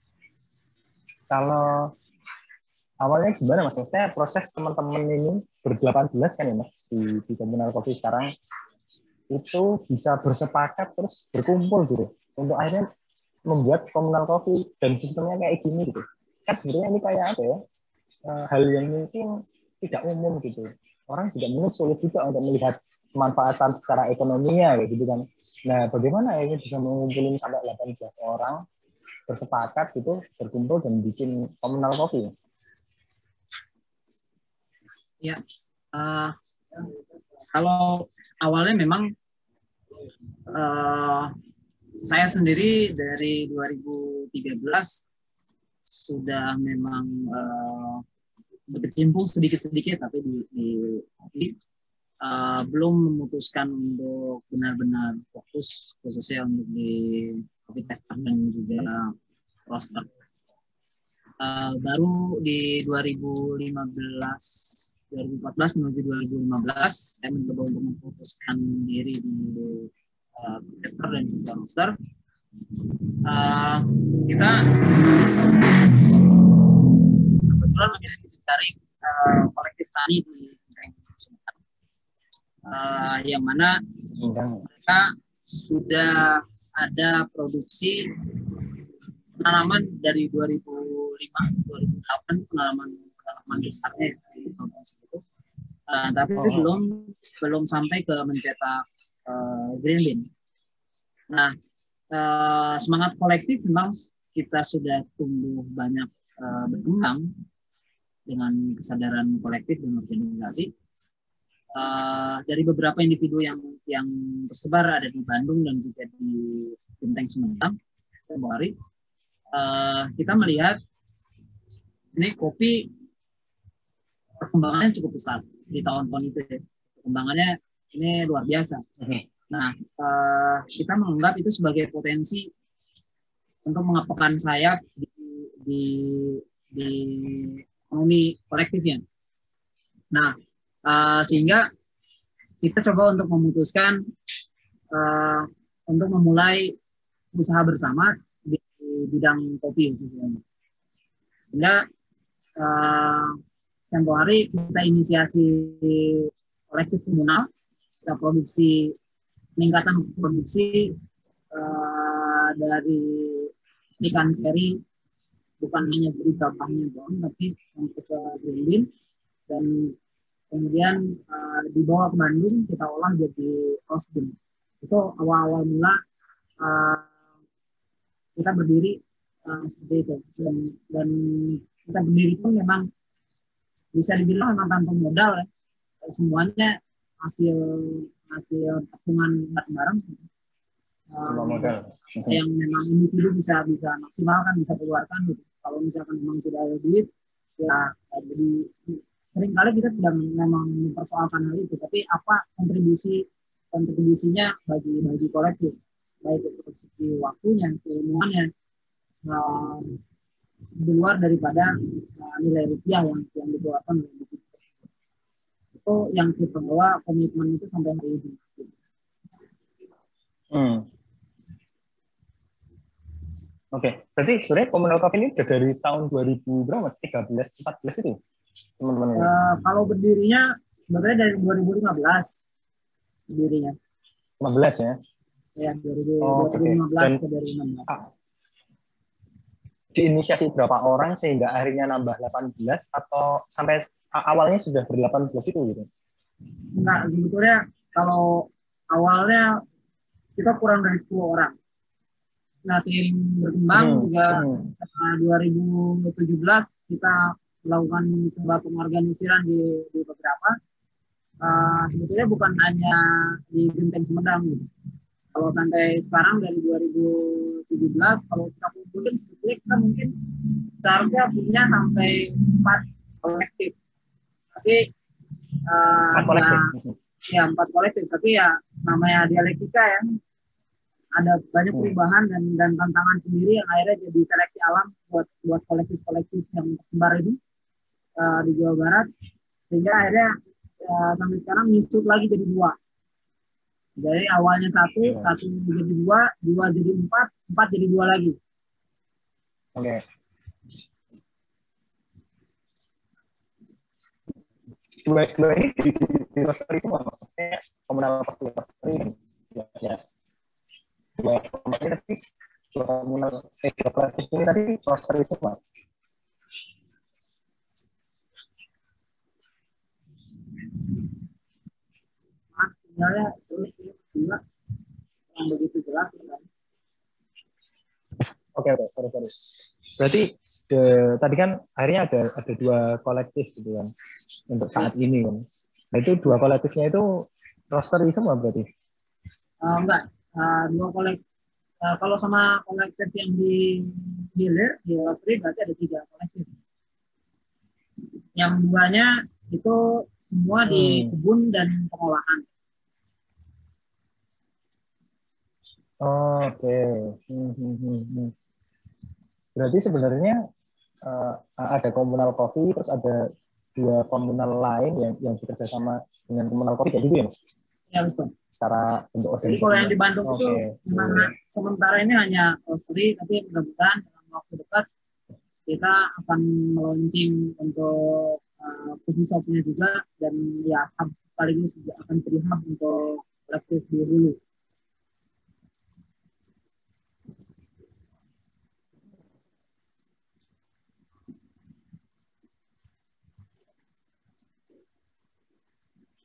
Kalau awalnya gimana Mas? Maksudnya proses teman-teman ini berdelapan belas kan ya Mas di, di Komunal Coffee sekarang itu bisa bersepakat terus berkumpul gitu untuk akhirnya membuat Komunal Coffee dan sistemnya kayak gini gitu. Kan sebenarnya ini kayak apa ya? Hal yang mungkin tidak umum gitu. Orang juga mungkin sulit juga untuk melihat kemanfaatan secara ekonominya gitu kan. Nah, bagaimana ini bisa mengumpulin sampai delapan belas orang bersepakat gitu, berkumpul dan bikin Komunal Coffee? Ya, uh, kalau awalnya memang uh, saya sendiri dari dua ribu tiga belas sudah memang uh, berkecimpung sedikit-sedikit, tapi di, di, di uh, belum memutuskan untuk benar-benar fokus khususnya untuk di kopi tester dan juga roaster. Uh, baru di dua ribu lima belas dua ribu empat belas menuju dua ribu lima belas saya mencoba untuk memutuskan diri di uh, tester dan juga roaster. Uh, kita kebetulan mencari uh, kolektif tani di Sumatera, uh, yang mana mereka sudah ada produksi tanaman dari dua ribu lima, dua ribu delapan pengalaman pengalaman besarnya di tahun tersebut. Uh, tapi oh. belum belum sampai ke mencetak uh, green bean. Nah, uh, semangat kolektif memang kita sudah tumbuh banyak uh, berkembang dengan kesadaran kolektif dan organisasi. Uh, dari beberapa individu yang yang tersebar ada di Bandung dan juga di Genteng Sumedang, Februari, uh, kita melihat ini kopi perkembangannya cukup besar di tahun-tahun itu. Ya. Perkembangannya ini luar biasa. Nah, uh, kita menganggap itu sebagai potensi untuk mengepakkan sayap di, di, di ekonomi kolektifnya. Nah, uh, sehingga kita coba untuk memutuskan uh, untuk memulai usaha bersama di, di bidang kopi. Sehingga uh, tempo hari kita inisiasi kolektif komunal, kita produksi, peningkatan produksi uh, dari ikan ceri, bukan hanya dari gabahnya doang, tapi untuk ke green bean, dan kemudian uh, dibawa ke Bandung, kita olah jadi roast bean. Itu awal-awal mula uh, kita berdiri uh, seperti itu, dan, dan kita berdiri pun memang bisa dibilang memang tanpa modal ya. Semuanya hasil hasil tabungan bareng-bareng. Uh, modal. Yang memang individu bisa bisa maksimalkan, bisa keluarkan gitu. Kalau misalkan memang tidak ada duit, ya jadi sering kali kita tidak memang mempersoalkan hal itu, tapi apa kontribusi kontribusinya bagi bagi kolektif, baik itu segi waktunya, keilmuannya, uh, di luar daripada uh, nilai rupiah yang yang dikeluarkan oleh individu. Itu yang kita bawa komitmen itu sampai hari ini. Hmm. Oke, okay. Berarti sebenarnya komunal kopi ini udah dari tahun dua ribu berapa? tiga belas, empat belas itu, teman-teman? Uh, kalau berdirinya sebenarnya dari dua ribu lima belas berdirinya. lima belas ya? Ya, dua ribu lima belas ke dua ribu enam belas. Ah, diinisiasi berapa orang sehingga akhirnya nambah delapan belas atau sampai awalnya sudah berdelapan belas itu gitu? Enggak, sebetulnya kalau awalnya kita kurang dari sepuluh orang. Nah, seiring berkembang hmm. juga hmm. dua ribu tujuh belas kita melakukan coba pengorganisiran di, di beberapa. Uh, sebetulnya bukan hanya di Genteng Sumedang. Gitu. Kalau sampai sekarang dari dua ribu tujuh belas, kalau kita kumpulin sebetulnya kita mungkin seharusnya punya sampai empat kolektif. Tapi uh, empat kolektif. Ya, empat kolektif. Tapi ya namanya dialektika ya. Ada banyak perubahan dan dan tantangan sendiri yang akhirnya jadi seleksi alam buat buat kolektif-kolektif yang tersebar ini uh, di Jawa Barat, sehingga akhirnya uh, sampai sekarang nyusut lagi jadi dua. Jadi awalnya satu, yeah. satu jadi dua, dua jadi empat, empat jadi dua lagi. Oke. Okay. Dua, dua ini di, di, di roster itu apa? Maksudnya komunal roster ini. Ya, ya. Dua ini tadi dua komunal eh dua kolektif ini tadi roster itu apa? Nah, sebenarnya juga yang begitu jelas kan? Oke oke sorry sorry. Berarti de, tadi kan akhirnya ada ada dua kolektif gitu kan untuk saat ini kan. Nah itu dua kolektifnya itu roster semua berarti? Uh, enggak, uh, dua kolektif. Uh, kalau sama kolektif yang di hilir di roster berarti ada tiga kolektif. Yang duanya itu semua di kebun dan pengolahan. Oh, oke. Okay. Hmm, hmm, hmm. Berarti sebenarnya uh, ada komunal kopi, terus ada dua komunal lain yang yang bekerja sama dengan komunal kopi kayak gitu ya, Mas? Ya betul. Secara bentuk organisasi. Jadi kalau yang di Bandung okay. itu memang okay. sementara ini hanya roastery, tapi mudah-mudahan dalam waktu dekat kita akan meluncing untuk uh, coffee shop-nya juga, dan ya sekaligus juga akan jadi hub untuk kolektif di Hulu.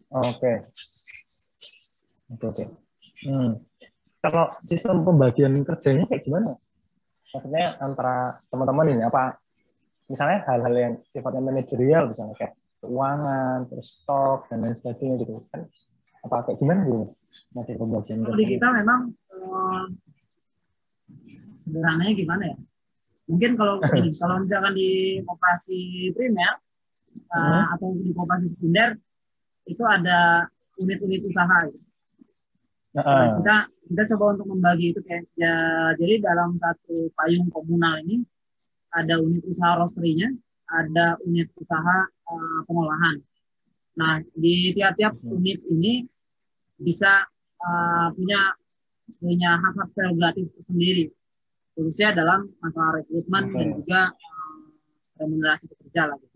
Oke. Oke, oke. Hmm. Kalau sistem pembagian kerjanya kayak gimana? Maksudnya antara teman-teman ini apa? Misalnya hal-hal yang sifatnya manajerial, misalnya kayak keuangan, terus stok dan lain sebagainya gitu kan? Apa kayak gimana gitu? Nanti pembagian Kalau di kerjanya? kita memang eh, sederhananya gimana ya? Mungkin kalau ini, kalau misalkan di koperasi primer uh, Hmm. atau di koperasi sekunder itu ada unit-unit usaha. Gitu. Nah, Nah, kita kita coba untuk membagi itu kayak ya, jadi dalam satu payung komunal ini ada unit usaha roastery-nya, ada unit usaha uh, pengolahan. Nah, di tiap-tiap unit ini bisa uh, punya punya hak-hak prerogatif sendiri, khususnya dalam masalah rekrutmen dan oke. juga uh, remunerasi pekerja lah. Gitu.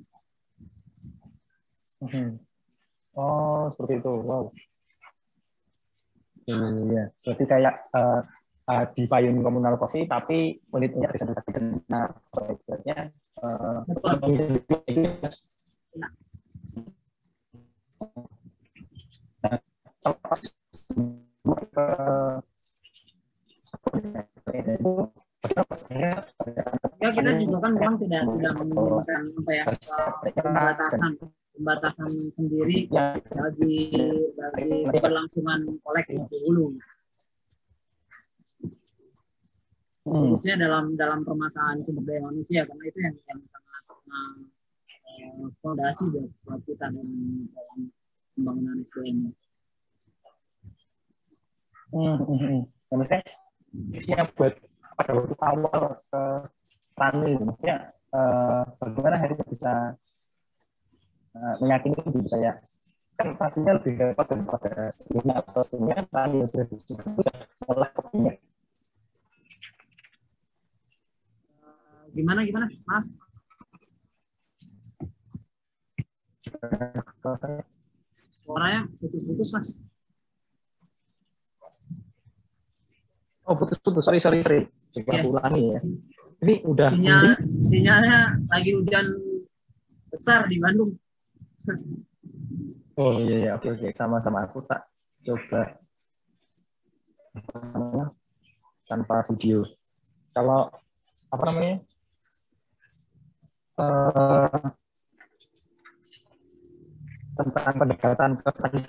Hmm. Oh, seperti itu. Wow. Iya. Berarti kayak uh, uh, di payung komunal kopi, tapi unitnya bisa dikenal. Sebenarnya uh, Betul. Nah, ya kita juga kan memang tidak tidak menginginkan apa ya pembatasan pembatasan sendiri bagi bagi keberlangsungan kolektif di hulu. Khususnya dalam dalam permasalahan sumber daya manusia karena itu yang yang sangat uh, fondasi buat, buat kita dalam, dalam pembangunan S D M. Hmm, hmm, hmm. Nah, maksudnya isinya buat pada waktu awal ke Tani, maksudnya uh, bagaimana akhirnya bisa uh, meyakini itu kayak kan pastinya lebih dapat daripada sebelumnya atau sebelumnya kan Tani yang sudah disebut olah kopinya. Uh, gimana gimana? Maaf. Suaranya putus-putus mas. Oh putus-putus, sorry sorry sorry. Coba Ya. ulangi ya. Ini udah Sinyal sinyalnya lagi hujan besar di Bandung. Oh iya iya oke oke sama-sama aku tak coba tanpa video. Kalau apa namanya uh, tentang pendekatan ke petani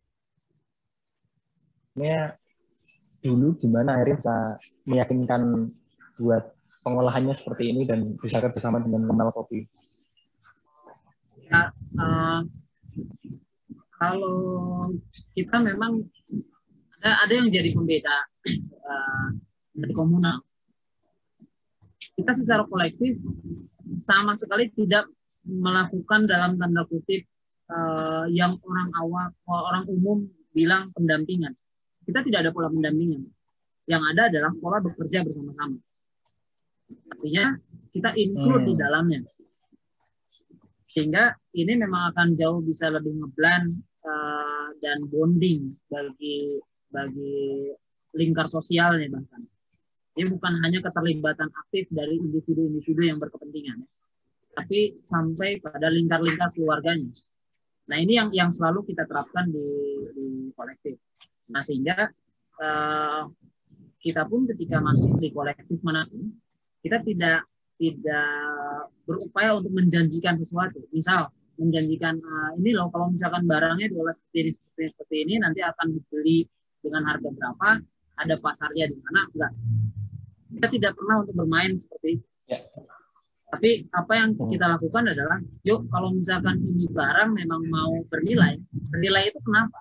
kopinya dulu gimana akhirnya bisa meyakinkan buat pengolahannya seperti ini dan bisa bersama dengan Kemal Kopi. Ya, uh, kalau kita memang ada ada yang jadi pembeda uh, dari komunal. Kita secara kolektif sama sekali tidak melakukan dalam tanda kutip uh, yang orang awam, orang umum bilang pendampingan. Kita tidak ada pola pendampingan. Yang ada adalah pola bekerja bersama-sama. Artinya kita include hmm. di dalamnya. Sehingga ini memang akan jauh bisa lebih ngeblend uh, dan bonding bagi bagi lingkar sosialnya bahkan. Ini bukan hanya keterlibatan aktif dari individu-individu yang berkepentingan, tapi sampai pada lingkar-lingkar keluarganya. Nah ini yang yang selalu kita terapkan di, di kolektif. Nah sehingga uh, kita pun ketika masuk di kolektif manapun, kita tidak tidak berupaya untuk menjanjikan sesuatu. Misal menjanjikan uh, ini loh kalau misalkan barangnya diolah seperti ini, seperti ini, seperti ini nanti akan dibeli dengan harga berapa, ada pasarnya di mana, enggak. Kita tidak pernah untuk bermain seperti itu. Ya. Tapi apa yang kita lakukan adalah, yuk kalau misalkan ini barang memang mau bernilai, bernilai itu kenapa?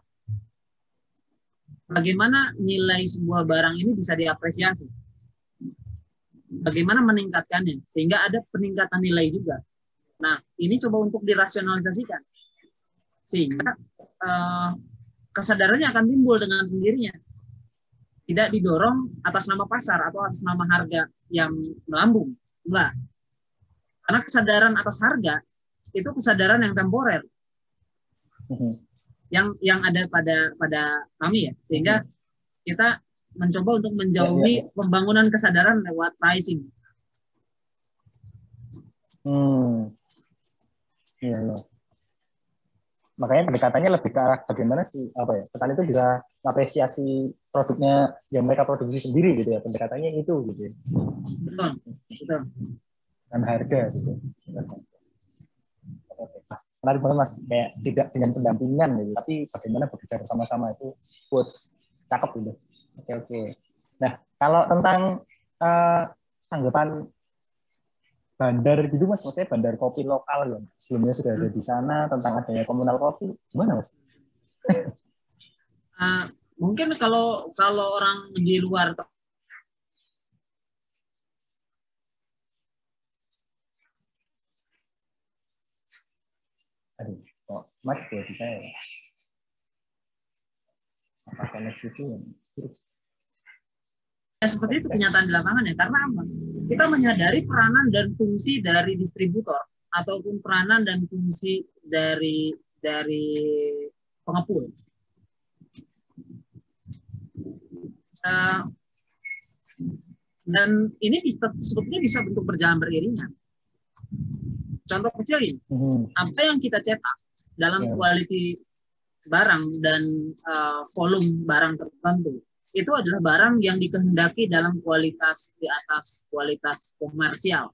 Bagaimana nilai sebuah barang ini bisa diapresiasi? Bagaimana meningkatkannya? Sehingga ada peningkatan nilai juga. Nah, ini coba untuk dirasionalisasikan. Sehingga eh, kesadarannya akan timbul dengan sendirinya. Tidak didorong atas nama pasar atau atas nama harga yang melambung. Enggak. Karena kesadaran atas harga itu kesadaran yang temporer. Yang yang ada pada pada kami ya. Sehingga kita mencoba untuk menjauhi pembangunan kesadaran lewat pricing. Hmm. Iya, iya. makanya pendekatannya lebih ke arah bagaimana sih apa ya petani itu bisa mengapresiasi produknya yang mereka produksi sendiri gitu ya, pendekatannya itu gitu ya. Betul, betul. Dan harga gitu. Menarik banget Mas, kayak tidak dengan pendampingan gitu, tapi bagaimana bekerja bersama-sama itu quotes cakep gitu. Oke oke. Nah kalau tentang uh, tanggapan bandar gitu Mas, maksudnya bandar kopi lokal ya, sebelumnya sudah ada di sana tentang adanya komunal kopi, gimana Mas? uh, mungkin kalau kalau orang di luar Aduh, kok Mas ya di saya ya? Apa koneksi itu yang ya, seperti itu kenyataan di lapangan ya, karena apa? Kita menyadari peranan dan fungsi dari distributor ataupun peranan dan fungsi dari dari pengepul. Uh, dan ini bisa, sebetulnya bisa bentuk berjalan beriringan. Contoh kecil ini, hmm. apa yang kita cetak dalam yeah. quality barang dan uh, volume barang tertentu, itu adalah barang yang dikehendaki dalam kualitas di atas kualitas komersial.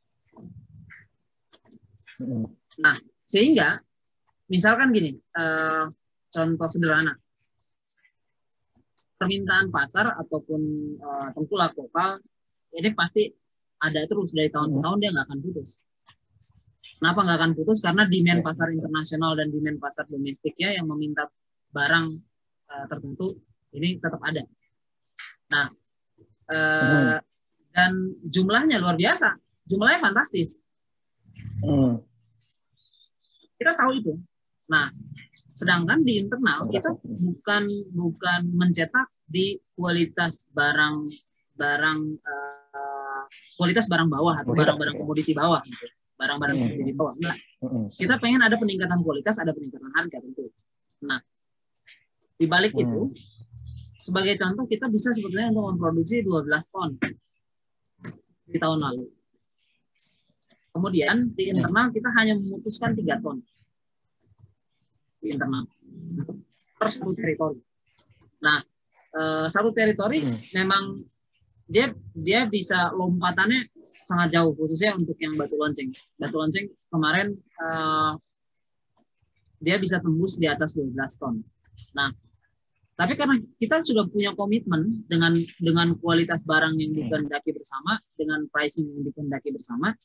Nah, sehingga misalkan gini, uh, contoh sederhana, permintaan pasar ataupun uh, tengkulak lokal ini pasti ada terus dari tahun ke tahun, dia nggak akan putus. Kenapa nggak akan putus? Karena demand pasar internasional dan demand pasar domestiknya yang meminta barang uh, tertentu ini tetap ada. Nah, uh, hmm. dan jumlahnya luar biasa, jumlahnya fantastis. Hmm. Kita tahu itu. Nah, sedangkan di internal kita bukan bukan mencetak di kualitas barang barang uh, kualitas barang bawah atau barang-barang komoditi bawah, gitu. barang-barang hmm. komoditi bawah. Nah, hmm. kita pengen ada peningkatan kualitas, ada peningkatan harga tentu. Nah, di balik hmm. itu, sebagai contoh kita bisa sebetulnya untuk memproduksi dua belas ton di tahun lalu. Kemudian di internal kita hanya memutuskan tiga ton. Di internal per satu teritori. Nah, eh, satu teritori hmm. memang dia dia bisa lompatannya sangat jauh, khususnya untuk yang batu lonceng. Batu lonceng kemarin eh, dia bisa tembus di atas dua belas ton. Nah, tapi karena kita sudah punya komitmen dengan dengan kualitas barang yang dikehendaki bersama, dengan pricing yang dikehendaki bersama,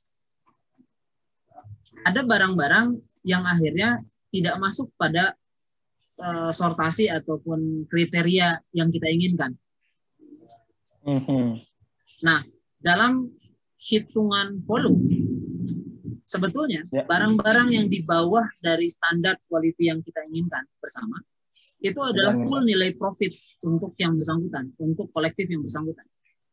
ada barang-barang yang akhirnya tidak masuk pada uh, sortasi ataupun kriteria yang kita inginkan. Mm-hmm. Nah, dalam hitungan volume, sebetulnya yeah. barang-barang yang di bawah dari standar quality yang kita inginkan bersama, itu adalah full nilai profit untuk yang bersangkutan, untuk kolektif yang bersangkutan.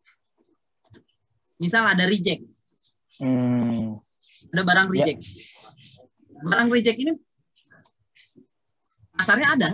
Misal ada reject, mm. ada barang reject. Yeah. Barang reject ini pasarnya ada.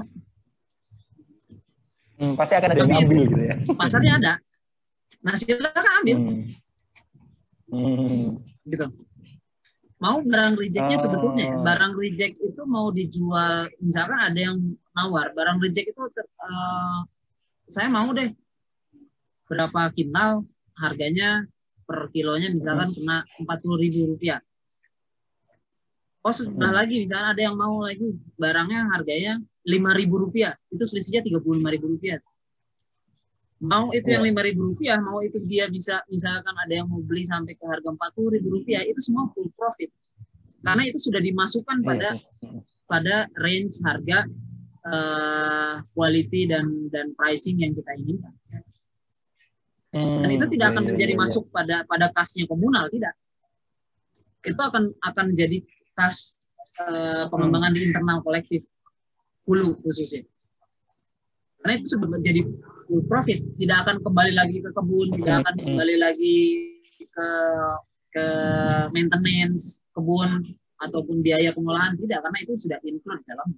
Hmm, pasti akan ada yang ambil gitu ya. Pasarnya ada. Nah, silakan ambil. Hmm. Hmm. Gitu. Mau barang rejectnya oh. sebetulnya, barang reject itu mau dijual, misalkan ada yang nawar, barang reject itu uh, saya mau deh berapa kintal, harganya per kilonya misalkan hmm. kena empat puluh ribu rupiah. Oh sudah hmm. lagi, misalnya ada yang mau lagi barangnya harganya lima ribu rupiah, itu selisihnya tiga puluh lima ribu rupiah. Mau itu yeah. yang lima ribu rupiah, mau itu dia bisa misalkan ada yang mau beli sampai ke harga empat puluh ribu rupiah, itu semua full profit. Karena itu sudah dimasukkan pada yeah. pada range harga uh, quality dan dan pricing yang kita inginkan. Hmm. Dan itu tidak akan menjadi yeah, yeah, masuk yeah. pada pada kasnya komunal, tidak. Itu akan akan menjadi kas uh, pengembangan hmm. di internal kolektif hulu khususnya. Karena itu sudah menjadi full profit, tidak akan kembali lagi ke kebun, hmm. tidak akan kembali lagi ke ke maintenance kebun ataupun biaya pengolahan, tidak, karena itu sudah include dalam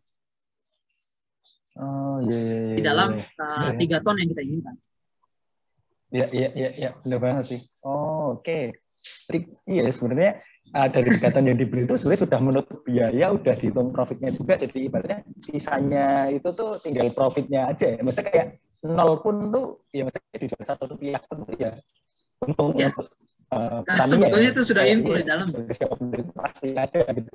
oh, yeah, yeah, yeah, di dalam yeah. tiga ton yang kita inginkan. Iya, iya, iya, ya, benar banget sih. Oh, oke. Okay. Iya, sebenarnya uh, dari kegiatan yang dibeli itu sebenarnya sudah menutup biaya, udah dihitung profitnya juga, jadi ibaratnya sisanya itu tuh tinggal profitnya aja ya. Maksudnya kayak nol pun tuh ya maksudnya dijual satu rupiah pun tuh ya untung Ya. untuk uh, Nah, sebetulnya itu sudah info di dalam. Pasti ada gitu.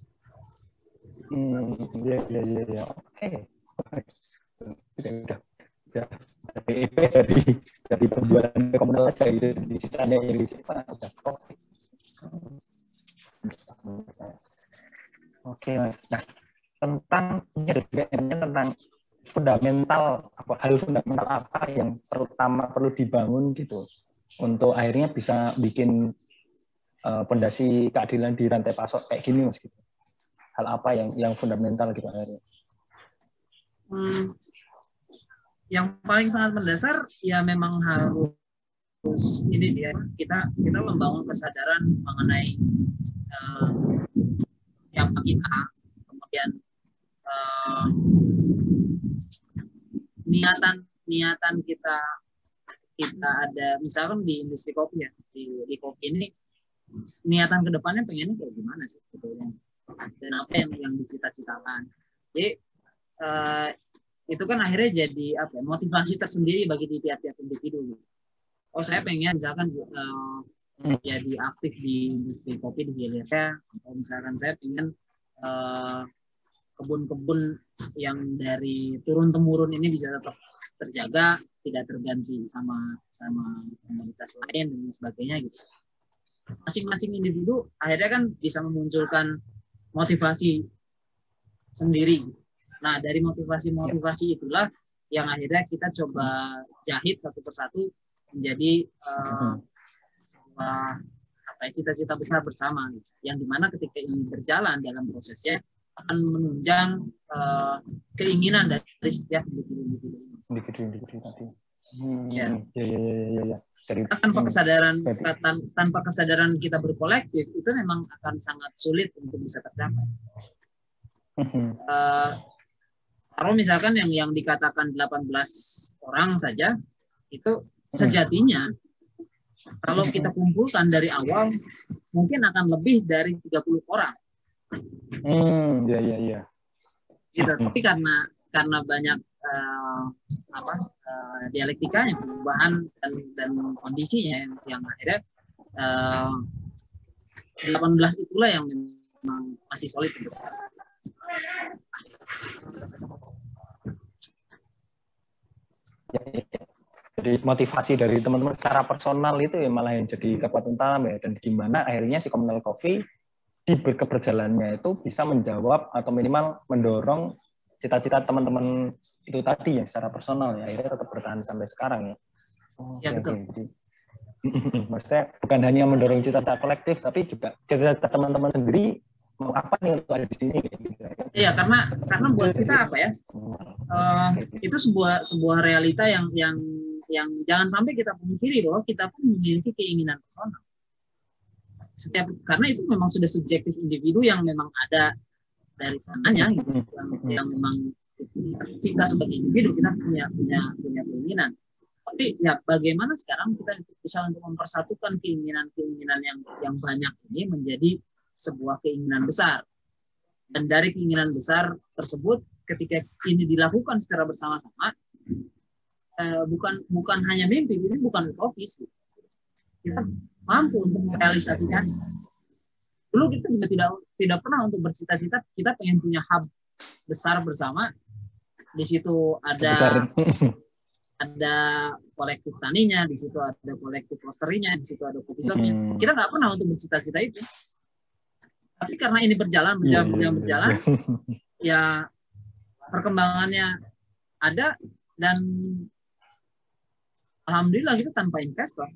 Hmm, ya, ya, ya, ya. Oke. Sudah, sudah, sudah. Dari dari dari penjualan komunal saja gitu, di sisanya yang di situ udah profit. Oke, Mas. Nah, tentang ini ada juga tentang fundamental apa hal fundamental apa yang pertama perlu dibangun gitu untuk akhirnya bisa bikin pondasi uh, keadilan di rantai pasok kayak gini, Mas gitu. Hal apa yang yang fundamental gitu akhirnya? Hmm, yang paling sangat mendasar ya memang harus ini sih ya, kita kita membangun kesadaran mengenai uh, siapa kita, kemudian uh, niatan niatan kita kita ada misalkan di industri kopi ya, di, di kopi ini niatan kedepannya pengennya kayak gimana sih sebetulnya, dan apa yang yang dicita-citakan. Jadi uh, itu kan akhirnya jadi apa motivasi tersendiri bagi tiap-tiap individu. Oh saya pengen misalkan uh, jadi aktif di industri kopi di hilirnya, atau misalkan saya pengen uh, kebun-kebun yang dari turun temurun ini bisa tetap terjaga, tidak terganti sama sama komunitas lain dan sebagainya gitu. Masing-masing individu akhirnya kan bisa memunculkan motivasi sendiri. Nah, dari motivasi-motivasi itulah yang akhirnya kita coba jahit satu persatu menjadi uh, uh, apa cita-cita besar bersama, yang dimana ketika ini berjalan dalam prosesnya akan menunjang uh, keinginan dari setiap individu-individu. Individu-individu tadi. Hmm, ya. Ya, ya, ya, ya, ya. Dari, tanpa kesadaran hmm. tan, tanpa kesadaran kita berkolektif itu memang akan sangat sulit untuk bisa tercapai. Hmm. Uh, kalau misalkan yang yang dikatakan delapan belas orang saja itu sejatinya hmm. kalau kita kumpulkan dari awal mungkin akan lebih dari tiga puluh orang. Hmm, ya, ya, ya. Gitu. Hmm. Tapi karena karena banyak uh, apa uh, dialektikanya, perubahan dan, dan kondisinya yang, yang akhirnya uh, delapan belas itulah yang memang masih solid sampai sekarang. Ya, ya. Jadi motivasi dari teman-teman secara personal itu ya malah yang jadi kekuatan utama ya, dan gimana akhirnya si Communal Coffee di keberjalannya itu bisa menjawab atau minimal mendorong cita-cita teman-teman itu tadi yang secara personal ya akhirnya tetap bertahan sampai sekarang ya. Oh, ya okay, betul. Okay. Maksudnya bukan hanya mendorong cita-cita kolektif tapi juga cita-cita teman-teman sendiri mau apa nih untuk ada di sini. Iya karena karena buat kita apa ya uh, itu sebuah sebuah realita yang yang yang jangan sampai kita pungkiri bahwa kita pun memiliki keinginan personal. Setiap karena itu memang sudah subjektif individu yang memang ada dari sananya gitu, yang, yang memang kita sebagai individu kita punya punya punya keinginan. Tapi ya bagaimana sekarang kita bisa untuk mempersatukan keinginan-keinginan yang yang banyak ini menjadi sebuah keinginan besar. Dan dari keinginan besar tersebut ketika ini dilakukan secara bersama-sama eh, bukan bukan hanya mimpi, ini bukan utopis. Gitu. Kita mampu untuk merealisasikannya. Dulu kita juga tidak tidak pernah untuk bercita-cita kita pengen punya hub besar bersama. Di situ ada ada kolektif taninya, di situ ada kolektif roasterinya, di situ ada kopi shopnya. Hmm. Kita nggak pernah untuk bercita-cita itu. Tapi karena ini berjalan, berjalan, yeah, berjalan, berjalan, yeah, yeah. ya perkembangannya ada dan alhamdulillah kita tanpa investor.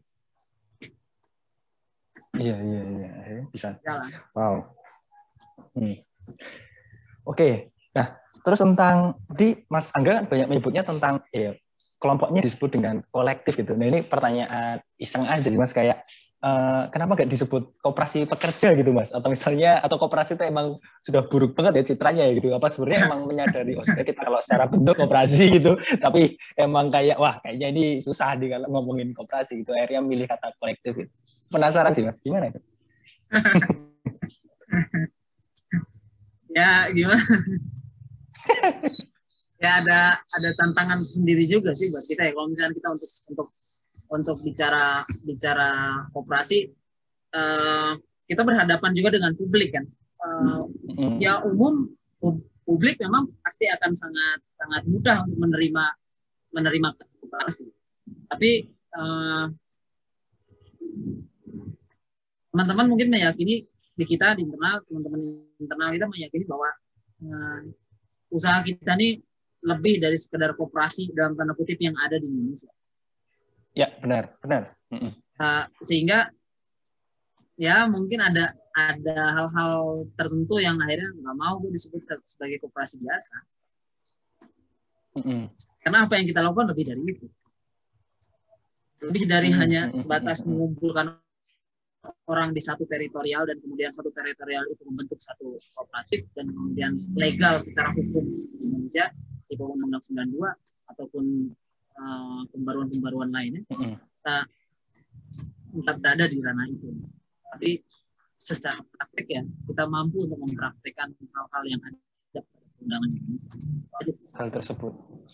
Iya, iya, iya, bisa. Jalan. Wow. Hmm. Oke, okay. Nah terus tentang di Mas Angga kan banyak menyebutnya tentang ya, kelompoknya disebut dengan kolektif gitu. Nah ini pertanyaan iseng aja Mas, kayak uh, kenapa nggak disebut koperasi pekerja gitu Mas? Atau misalnya atau koperasi itu emang sudah buruk banget ya citranya ya gitu? Apa sebenarnya emang menyadari oh sebenarnya kita kalau secara bentuk koperasi gitu, tapi emang kayak wah kayaknya ini susah di kalau ngomongin koperasi gitu, akhirnya milih kata kolektif gitu. Penasaran sih Mas, gimana itu? Ya gimana? Ya ada ada tantangan sendiri juga sih buat kita ya. Kalau misalnya kita untuk untuk untuk bicara bicara koperasi, uh, kita berhadapan juga dengan publik kan. Uh, mm. Ya umum publik memang pasti akan sangat sangat mudah untuk menerima menerima koperasi. Tapi uh, teman-teman mungkin meyakini di kita di internal, teman-teman internal kita meyakini bahwa uh, usaha kita ini lebih dari sekedar koperasi dalam tanda kutip yang ada di Indonesia. Ya benar, benar. Uh, sehingga ya mungkin ada ada hal-hal tertentu yang akhirnya nggak mau disebut sebagai koperasi biasa. Mm-hmm. Karena apa yang kita lakukan lebih dari itu, lebih dari mm-hmm. hanya sebatas mengumpulkan orang di satu teritorial dan kemudian satu teritorial itu membentuk satu kooperatif dan kemudian legal secara hukum di Indonesia di bawah Undang-Undang sembilan puluh dua ataupun uh, pembaruan-pembaruan lainnya, mm-hmm. kita tetap berada di ranah itu. Tapi secara praktek ya kita mampu untuk mempraktekkan hal-hal yang ada pada undangan Indonesia. Hal tersebut.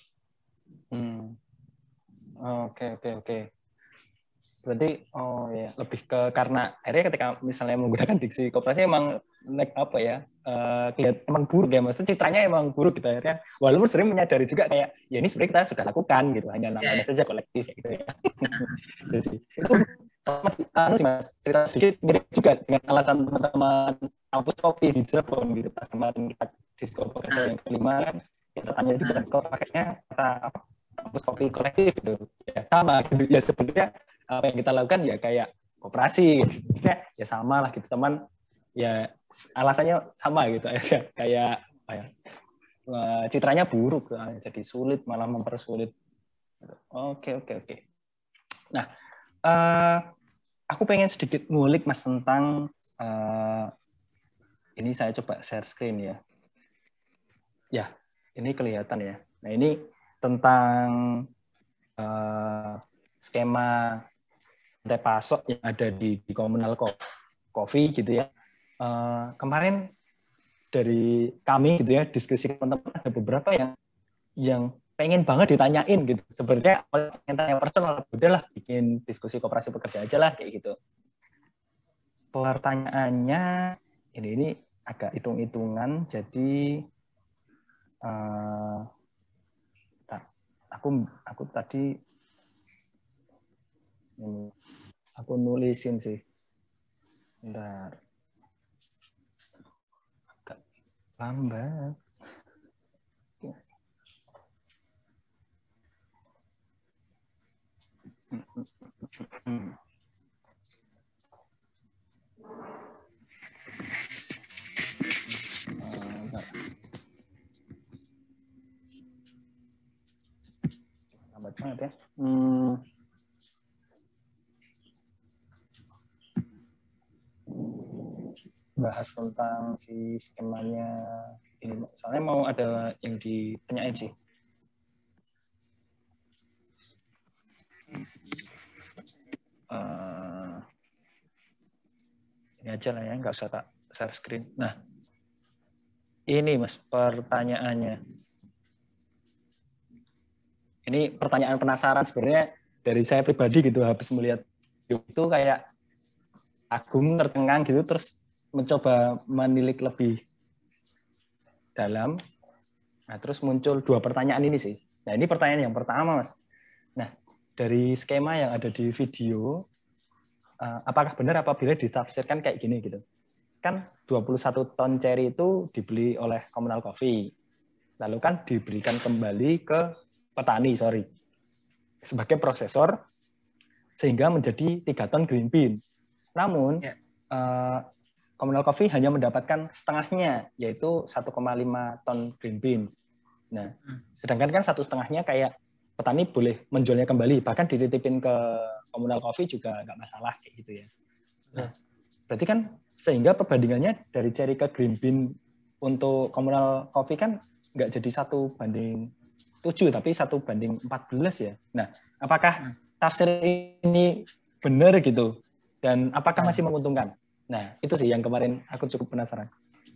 Hmm. Oke oke oke. Berarti oh ya lebih ke karena akhirnya ketika misalnya menggunakan diksi koperasi emang like apa ya uh, kelihatan emang buruk ya, maksudnya citranya emang buruk gitu akhirnya. Walaupun sering menyadari juga kayak ya ini sebenarnya kita sudah lakukan gitu, hanya namanya yeah. saja kolektif gitu ya. Itu sih. Itu sama sih mas, cerita sedikit mirip juga dengan alasan teman-teman kampus kopi di Cirebon gitu pas kemarin kita diskop pekerja yang kelima kan kita tanya juga kok pakainya kata apa kampus kopi kolektif gitu ya sama gitu ya sebenarnya apa yang kita lakukan ya kayak koperasi gitu. ya ya sama lah gitu teman ya alasannya sama gitu ya kayak apa ya citranya buruk jadi sulit malah mempersulit gitu. oke oke oke nah uh, aku pengen sedikit ngulik mas tentang uh, ini saya coba share screen ya. Ya, ini kelihatan ya. Nah ini tentang uh, skema rantai pasok yang ada di, di Komunal Coffee gitu ya. Uh, kemarin dari kami gitu ya diskusi teman-teman ada beberapa yang yang pengen banget ditanyain gitu. Sebenarnya kalau pengen tanya personal, udahlah bikin diskusi koperasi pekerja aja lah kayak gitu. Pertanyaannya ini ini agak hitung-hitungan, jadi uh, aku aku tadi ini aku nulisin sih, bentar, agak lambat. Hmm. Lambat banget ya. Hmm. Bahas tentang si skemanya ini, soalnya mau ada yang ditanyain sih. Uh, ini aja lah ya, nggak usah tak share screen. Nah, ini mas pertanyaannya. Ini pertanyaan penasaran sebenarnya dari saya pribadi gitu, habis melihat itu kayak agung tercengang gitu, terus mencoba menilik lebih dalam. Nah, terus muncul dua pertanyaan ini sih. Nah, ini pertanyaan yang pertama mas. Nah, dari skema yang ada di video, Uh, apakah benar apabila ditafsirkan kayak gini gitu? Kan dua puluh satu ton ceri itu dibeli oleh Komunal Coffee, lalu kan diberikan kembali ke petani, sorry, sebagai prosesor, sehingga menjadi tiga ton green bean. Namun yeah. uh, Komunal Coffee hanya mendapatkan setengahnya, yaitu satu koma lima ton green bean. Nah, hmm. sedangkan kan satu setengahnya kayak petani boleh menjualnya kembali, bahkan dititipin ke Komunal Coffee juga nggak masalah kayak gitu ya. Nah, berarti kan sehingga perbandingannya dari ceri ke green bean untuk Komunal Coffee kan nggak jadi satu banding tujuh, tapi satu banding empat belas ya. Nah, apakah tafsir ini benar gitu? Dan apakah masih menguntungkan? Nah, itu sih yang kemarin aku cukup penasaran.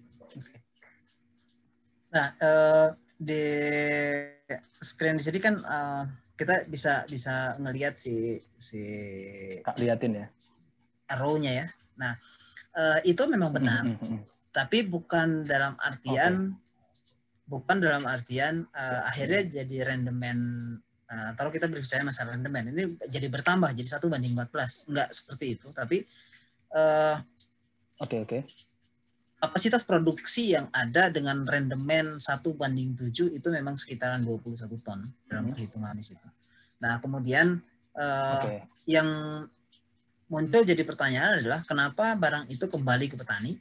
Nah, uh, di screen di sini kan uh, kita bisa bisa ngelihat si si Kak liatin ya. arrow-nya ya. Nah, uh, itu memang benar, Mm, mm, mm. tapi bukan dalam artian okay. bukan dalam artian uh, akhirnya jadi randoman. Uh, kalau kita berbicara masalah randoman, ini jadi bertambah jadi satu banding empat belas. Enggak seperti itu, tapi uh, oke okay, oke. Okay. Kapasitas produksi yang ada dengan randoman satu banding tujuh itu memang sekitaran dua puluh satu ton dalam perhitungan di situ. Nah, kemudian uh, okay. yang muncul jadi pertanyaan adalah kenapa barang itu kembali ke petani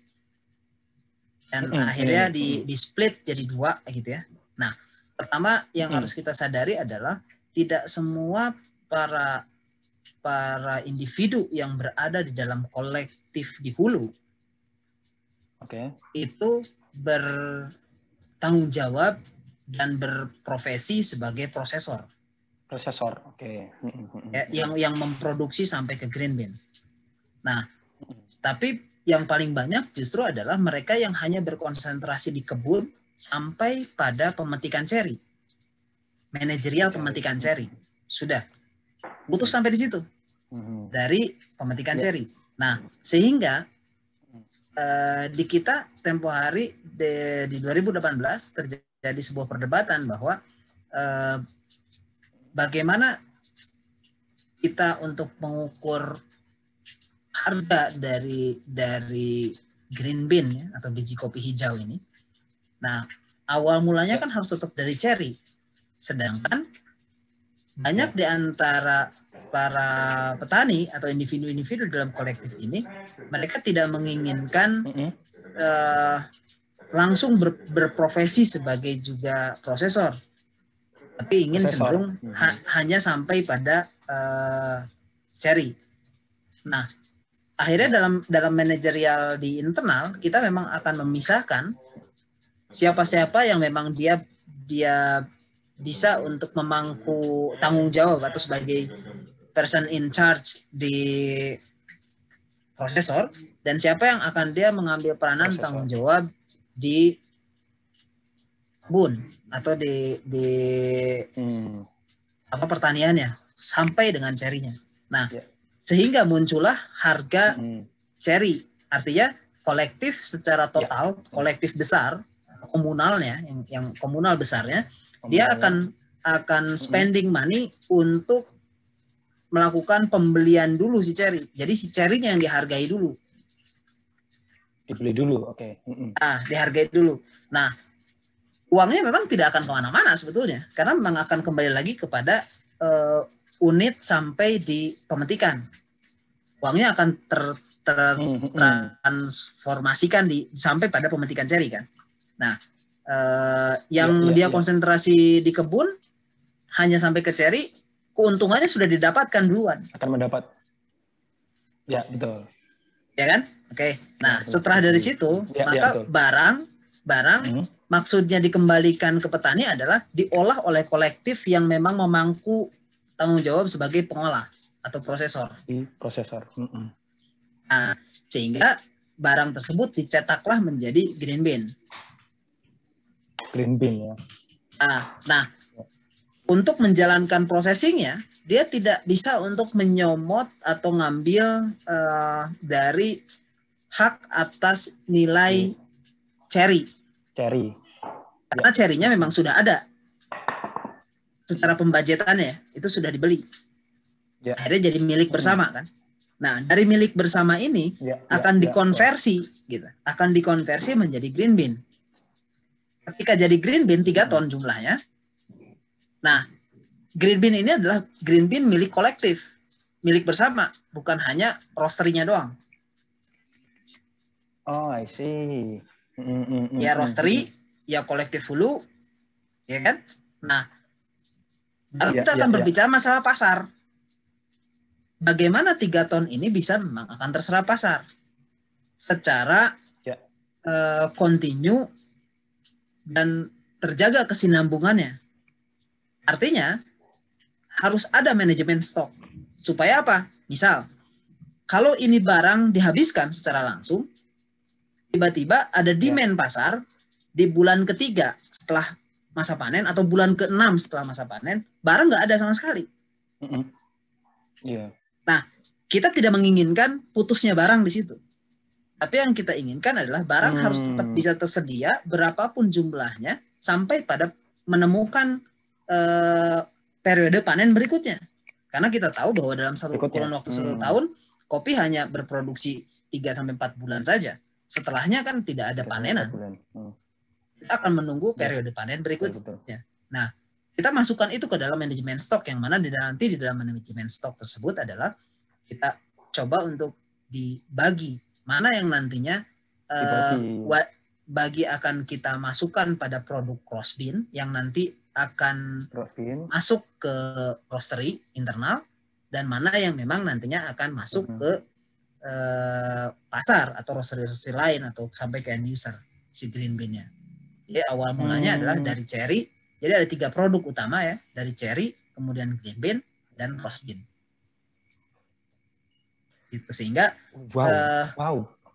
dan mm-hmm. akhirnya di, di split jadi dua gitu ya. Nah, pertama yang mm-hmm. harus kita sadari adalah tidak semua para para individu yang berada di dalam kolektif di hulu okay. itu bertanggung jawab dan berprofesi sebagai prosesor. Prosesor, oke. Okay. Ya, yang yang memproduksi sampai ke green bean. Nah, tapi yang paling banyak justru adalah mereka yang hanya berkonsentrasi di kebun sampai pada pemetikan seri. Manajerial pemetikan seri. Sudah. Putus sampai di situ. Dari pemetikan yeah. seri. Nah, sehingga Uh, di kita tempo hari de, di dua ribu delapan belas terjadi sebuah perdebatan bahwa uh, bagaimana kita untuk mengukur harga dari dari green bean ya, atau biji kopi hijau ini. Nah, awal mulanya kan harus tetap dari cherry. Sedangkan banyak di antara para petani atau individu-individu dalam kolektif ini, mereka tidak menginginkan mm-hmm. uh, langsung ber, berprofesi sebagai juga prosesor, tapi ingin prosesor. cenderung mm-hmm. ha, hanya sampai pada uh, cherry. Nah, akhirnya dalam dalam manajerial di internal kita memang akan memisahkan siapa-siapa yang memang dia dia bisa untuk memangku tanggung jawab atau sebagai person in charge di prosesor dan siapa yang akan dia mengambil peranan prosesor. Tanggung jawab di kebun atau di di hmm. apa pertaniannya sampai dengan serinya. Nah, yeah. sehingga muncullah harga hmm. seri. Artinya kolektif secara total, yeah. kolektif besar komunalnya yang yang komunal besarnya komunal. Dia akan akan spending hmm. money untuk melakukan pembelian dulu si cherry. Jadi si cherry-nya yang dihargai dulu. Dibeli dulu, oke. Okay. Nah, dihargai dulu. Nah, uangnya memang tidak akan kemana-mana sebetulnya. Karena memang akan kembali lagi kepada uh, unit sampai di pemetikan. Uangnya akan ter, ter, transformasikan di sampai pada pemetikan cherry kan. Nah, uh, yang ya, ya, dia ya. konsentrasi di kebun hanya sampai ke cherry, keuntungannya sudah didapatkan duluan. Akan mendapat. Ya, betul. Ya kan? Oke. Nah, ya, setelah dari situ, ya, maka ya, barang barang hmm. maksudnya dikembalikan ke petani adalah diolah oleh kolektif yang memang memangku tanggung jawab sebagai pengolah atau prosesor. Prosesor. Mm-mm. Nah, sehingga barang tersebut dicetaklah menjadi green bean. Green bean ya. Nah, nah untuk menjalankan processingnya, dia tidak bisa untuk menyomot atau ngambil uh, dari hak atas nilai cherry. Cherry. Karena cherry-nya memang sudah ada. Secara pembajetannya, itu sudah dibeli. Ya. Akhirnya jadi milik bersama kan. Nah, dari milik bersama ini ya, akan ya, dikonversi, ya. gitu. Akan dikonversi menjadi green bean. Ketika jadi green bean tiga ton jumlahnya. Nah, green bean ini adalah green bean milik kolektif, milik bersama, bukan hanya roastery-nya doang. Oh, I see. Mm, mm, mm, ya roastery, mm, ya kolektif hulu, ya kan? Nah, lalu kita ya, akan ya, berbicara ya. masalah pasar. Bagaimana tiga ton ini bisa memang akan terserap pasar secara ya. uh, kontinu dan terjaga kesinambungannya. Artinya harus ada manajemen stok. Supaya apa? Misal, kalau ini barang dihabiskan secara langsung, tiba-tiba ada demand ya. Pasar di bulan ketiga setelah masa panen atau bulan keenam setelah masa panen, barang nggak ada sama sekali. Mm-hmm. Yeah. Nah, kita tidak menginginkan putusnya barang di situ. Tapi yang kita inginkan adalah barang hmm. harus tetap bisa tersedia berapapun jumlahnya sampai pada menemukan uh, periode panen berikutnya. Karena kita tahu bahwa dalam satu kurun waktu satu hmm. tahun, kopi hanya berproduksi tiga sampai empat bulan saja. Setelahnya kan tidak ada panenan. Hmm. Kita akan menunggu periode panen berikutnya. Betul, betul. Nah, kita masukkan itu ke dalam manajemen stok, yang mana di nanti di dalam manajemen stok tersebut adalah kita coba untuk dibagi mana yang nantinya uh, bagi akan kita masukkan pada produk crossbean yang nanti akan crossbean masuk ke roastery internal, dan mana yang memang nantinya akan masuk uh-huh. ke uh, pasar atau roastery-roastery lain atau sampai ke end user si green bean-nya. Jadi awal mulanya hmm. adalah dari cherry. Jadi ada tiga produk utama ya, dari cherry, kemudian green bean, dan crossbean. Gitu, sehingga wow. Uh, wow.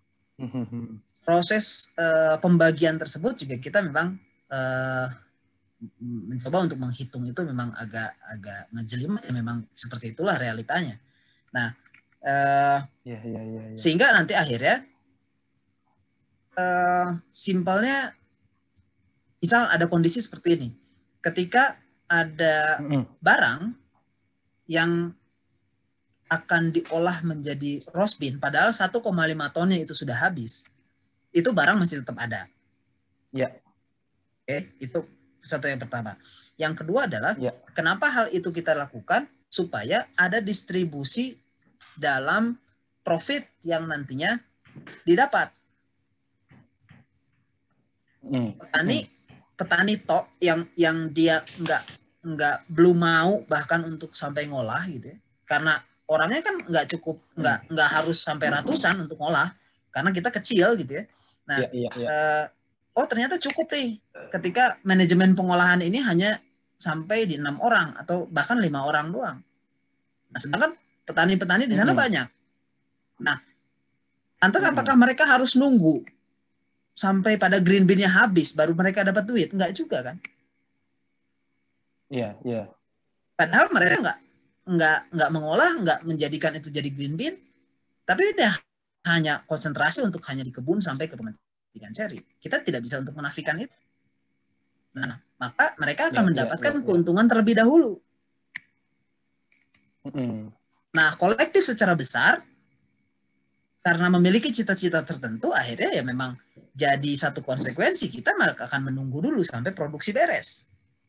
proses uh, pembagian tersebut juga kita memang uh, mencoba untuk menghitung itu memang agak agak ngejelimet, ya memang seperti itulah realitanya. Nah, uh, yeah, yeah, yeah, yeah. sehingga nanti akhirnya uh, simpelnya, misal ada kondisi seperti ini, ketika ada mm-hmm. barang yang akan diolah menjadi roast bean, padahal satu koma lima tonnya itu sudah habis, itu barang masih tetap ada. Ya. Oke, itu satu yang pertama. Yang kedua adalah, ya. Kenapa hal itu kita lakukan? Supaya ada distribusi dalam profit yang nantinya didapat. Mm. Petani, mm. petani tok yang yang dia nggak nggak belum mau bahkan untuk sampai ngolah gitu ya, karena orangnya kan nggak cukup, nggak nggak harus sampai ratusan untuk ngolah, karena kita kecil gitu ya. Nah, ya, ya, ya. Uh, oh ternyata cukup nih ketika manajemen pengolahan ini hanya sampai di enam orang atau bahkan lima orang doang. Nah, sedangkan petani-petani di sana mm-hmm. banyak. Nah, lantas mm-hmm. apakah mereka harus nunggu sampai pada green bean-nya habis baru mereka dapat duit? Enggak juga kan? Iya, iya. Padahal mereka nggak nggak nggak mengolah, nggak menjadikan itu jadi green bean, tapi dia hanya konsentrasi untuk hanya di kebun sampai ke pemetikan seri. Kita tidak bisa untuk menafikan itu. Nah, maka mereka akan ya, mendapatkan ya, ya, keuntungan ya. terlebih dahulu. Mm-hmm. Nah, kolektif secara besar karena memiliki cita-cita tertentu, akhirnya ya memang jadi satu konsekuensi kita maka akan menunggu dulu sampai produksi beres.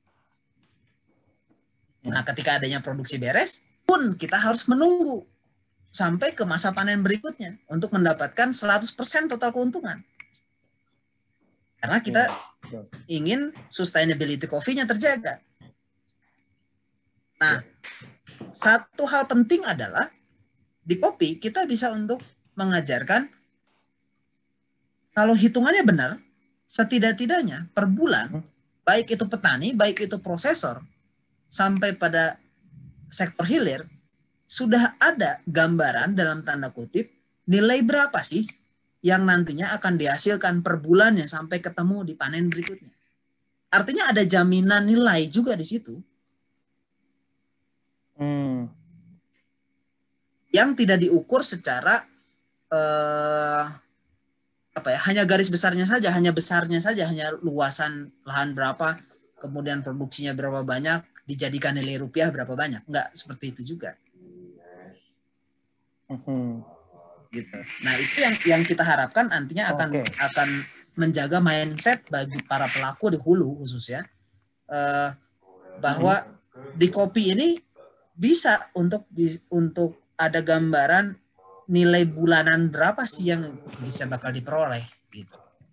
Nah, ketika adanya produksi beres pun kita harus menunggu sampai ke masa panen berikutnya untuk mendapatkan seratus persen total keuntungan. Karena kita ya, ingin sustainability coffee-nya terjaga. Nah, ya. Satu hal penting adalah di kopi kita bisa untuk mengajarkan kalau hitungannya benar, setidak-tidaknya per bulan, baik itu petani, baik itu prosesor, sampai pada sektor hilir, sudah ada gambaran dalam tanda kutip nilai berapa sih yang nantinya akan dihasilkan per bulannya sampai ketemu di panen berikutnya. Artinya ada jaminan nilai juga di situ. Hmm. Yang tidak diukur secara eh, apa ya, hanya garis besarnya saja, hanya besarnya saja, hanya luasan lahan berapa, kemudian produksinya berapa banyak, dijadikan nilai rupiah berapa banyak. Enggak seperti itu juga. Mm-hmm. Gitu. Nah, itu yang yang kita harapkan nantinya akan okay. akan menjaga mindset bagi para pelaku di hulu khususnya, eh, bahwa mm-hmm. di kopi ini bisa untuk untuk ada gambaran nilai bulanan berapa sih yang bisa bakal diperoleh gitu.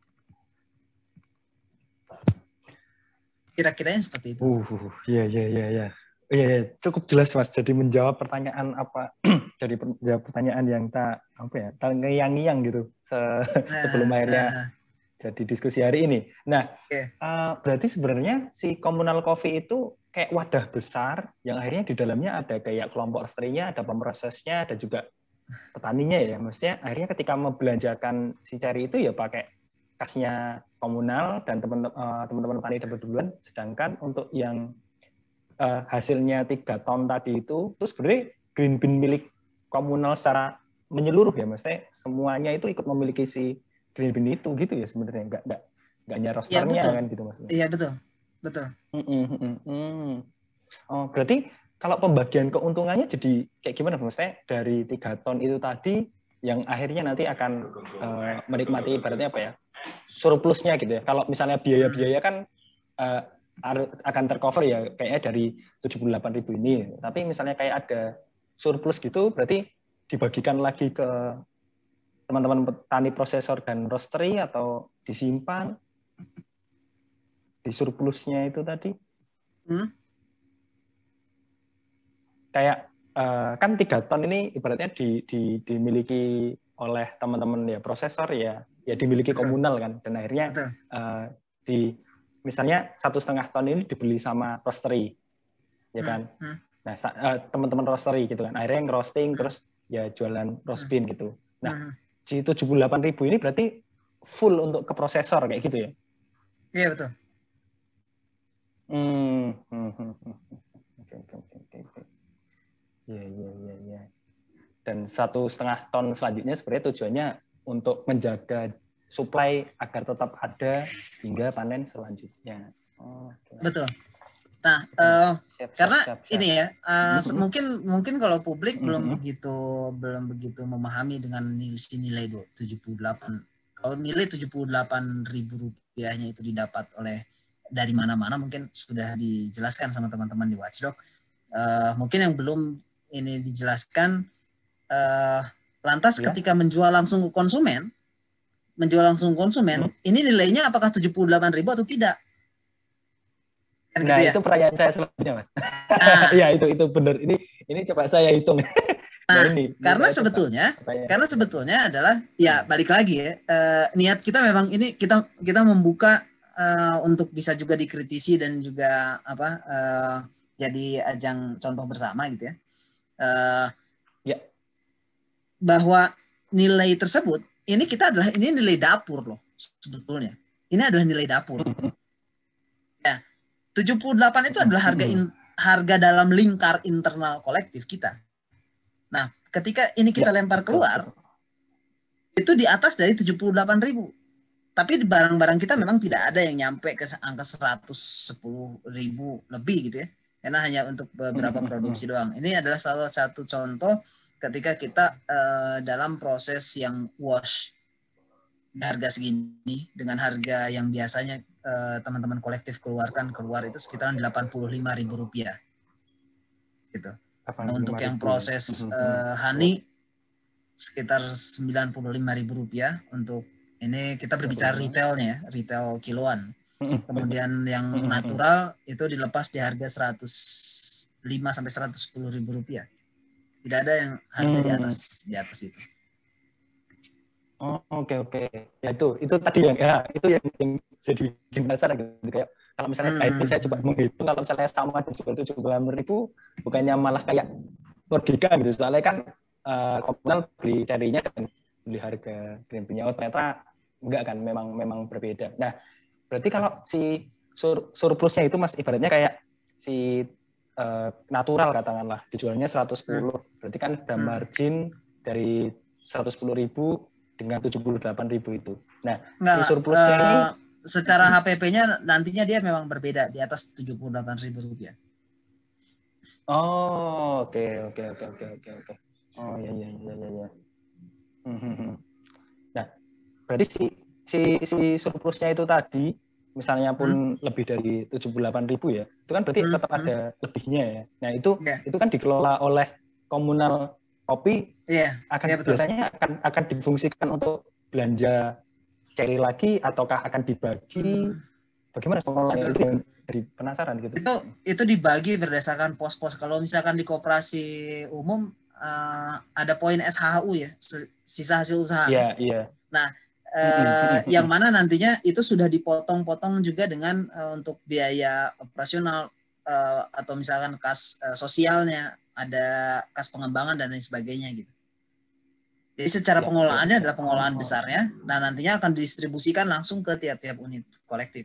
Kira-kiranya seperti itu. Uh, iya iya iya iya. Iya, cukup jelas Mas. Jadi menjawab pertanyaan apa? Jadi menjawab pertanyaan yang tak apa ya, tak ngeyang-ngeyang gitu se nah, sebelum akhirnya nah. jadi diskusi hari ini. Nah, okay. uh, berarti sebenarnya si communal coffee itu kayak wadah besar yang akhirnya di dalamnya ada kayak kelompok roastery-nya, ada pemrosesnya, ada juga petaninya ya, maksudnya akhirnya ketika membelanjakan si ceri itu ya pakai kasnya komunal dan teman-teman petani dapat duluan, sedangkan untuk yang uh, hasilnya tiga ton tadi itu, terus sebenarnya green bin milik komunal secara menyeluruh ya, maksudnya semuanya itu ikut memiliki si green bin itu gitu ya sebenarnya, nggak nggak nggak hanya rosternya ya, kan gitu maksudnya. Iya betul, betul. Mm -mm, mm -mm. Oh berarti kalau pembagian keuntungannya jadi kayak gimana maksudnya dari tiga ton itu tadi yang akhirnya nanti akan uh, menikmati ibaratnya apa ya surplusnya gitu ya. Kalau misalnya biaya-biaya kan uh, akan tercover ya kayaknya dari tujuh puluh delapan ribu ini. Tapi misalnya kayak ada surplus gitu berarti dibagikan lagi ke teman-teman petani prosesor dan roastery atau disimpan di surplusnya itu tadi. Hmm? Kayak uh, kan tiga ton ini ibaratnya di, di, dimiliki oleh teman-teman ya prosesor ya ya dimiliki komunal kan dan akhirnya uh, di misalnya satu setengah ton ini dibeli sama roastery ya kan. Hmm. Nah uh, teman-teman roastery gitu kan akhirnya yang roasting hmm. terus ya jualan roast bean gitu. Nah hmm. di tujuh puluh delapan ribu ini berarti full untuk ke prosesor kayak gitu ya? Iya betul. Hmm. Oke oke oke oke. Iya, iya, iya, iya. Dan satu setengah ton selanjutnya sebenarnya tujuannya untuk menjaga supply agar tetap ada hingga panen selanjutnya. Oh, okay. Betul. Nah, uh, siap, karena siap, siap, siap. ini ya, uh, mm-hmm. mungkin mungkin kalau publik mm-hmm. belum begitu belum begitu memahami dengan nilai tujuh puluh delapan. Kalau nilai tujuh puluh delapan ribu rupiahnya itu didapat oleh dari mana-mana mungkin sudah dijelaskan sama teman-teman di Watchdog. Uh, mungkin yang belum ini dijelaskan uh, lantas ya. Ketika menjual langsung ke konsumen menjual langsung ke konsumen hmm. ini nilainya apakah tujuh puluh delapan ribu atau tidak kan nah gitu ya? Itu pertanyaan saya selanjutnya mas nah. Ya itu itu benar ini ini coba saya hitung nah, nah ini, karena ini sebetulnya karena sebetulnya adalah ya balik lagi ya uh, niat kita memang ini kita kita membuka uh, untuk bisa juga dikritisi dan juga apa uh, jadi ajang contoh bersama gitu ya. Uh, ya bahwa nilai tersebut ini kita adalah ini nilai dapur loh sebetulnya ini adalah nilai dapur ya tujuh puluh delapan itu adalah harga in, harga dalam lingkar internal kolektif kita. Nah ketika ini kita ya, lempar keluar itu di atas dari tujuh puluh delapan ribu tapi di barang-barang kita memang tidak ada yang nyampe ke angka seratus sepuluh ribu lebih gitu ya karena hanya untuk beberapa produksi doang. Ini adalah salah satu contoh ketika kita uh, dalam proses yang wash harga segini dengan harga yang biasanya uh, teman-teman kolektif keluarkan keluar itu sekitaran delapan puluh lima ribu rupiah gitu. Nah, untuk yang proses uh, honey sekitar sembilan puluh lima ribu rupiah untuk ini kita berbicara retailnya ya, retail kiloan. Kemudian yang natural itu dilepas di harga seratus lima sampai seratus sepuluh ribu rupiah. Tidak ada yang harga hmm. di atas di atas itu. Oh oke okay, oke. Okay. Ya itu itu tadi yang ya itu yang, yang jadi penasaran gitu kayak kalau misalnya hmm. kayak saya coba menghitung kalau misalnya sama dijual tujuh puluh delapan ribu bukannya malah kayak logika gitu soalnya kan uh, komunal beli carinya dan beli harga green bean oh ternyata enggak kan memang memang berbeda. Nah berarti kalau si sur, surplusnya itu mas ibaratnya kayak si uh, natural katakanlah dijualnya seratus sepuluh hmm. berarti kan ada margin hmm. dari seratus sepuluh ribu dengan tujuh puluh delapan ribu itu. Nah Nggak, si surplusnya uh, ini secara H P P-nya nantinya dia memang berbeda di atas tujuh puluh delapan ribu rupiah. Oh oke okay, oke okay, oke okay, oke oke oke. Oh iya iya iya iya. Ya. Nah berarti si si si surplusnya itu tadi misalnya pun hmm. lebih dari tujuh puluh delapan ribu ya itu kan berarti hmm. tetap ada hmm. lebihnya ya. Nah itu yeah. itu kan dikelola oleh komunal kopi yeah. akan yeah, biasanya akan akan difungsikan untuk belanja ceri lagi ataukah akan dibagi hmm. bagaimana pengelolaannya itu yang dari penasaran gitu. Itu itu dibagi berdasarkan pos-pos. Kalau misalkan di koperasi umum uh, ada poin S H U ya sisa hasil usaha. Iya yeah, iya. Yeah. Nah Uh, yang mana nantinya itu sudah dipotong-potong juga dengan uh, untuk biaya operasional uh, atau misalkan kas uh, sosialnya ada kas pengembangan dan lain sebagainya gitu. Jadi secara Ya, pengolahannya ya. adalah pengolahan Oh. besarnya, nah nantinya akan didistribusikan langsung ke tiap-tiap unit kolektif.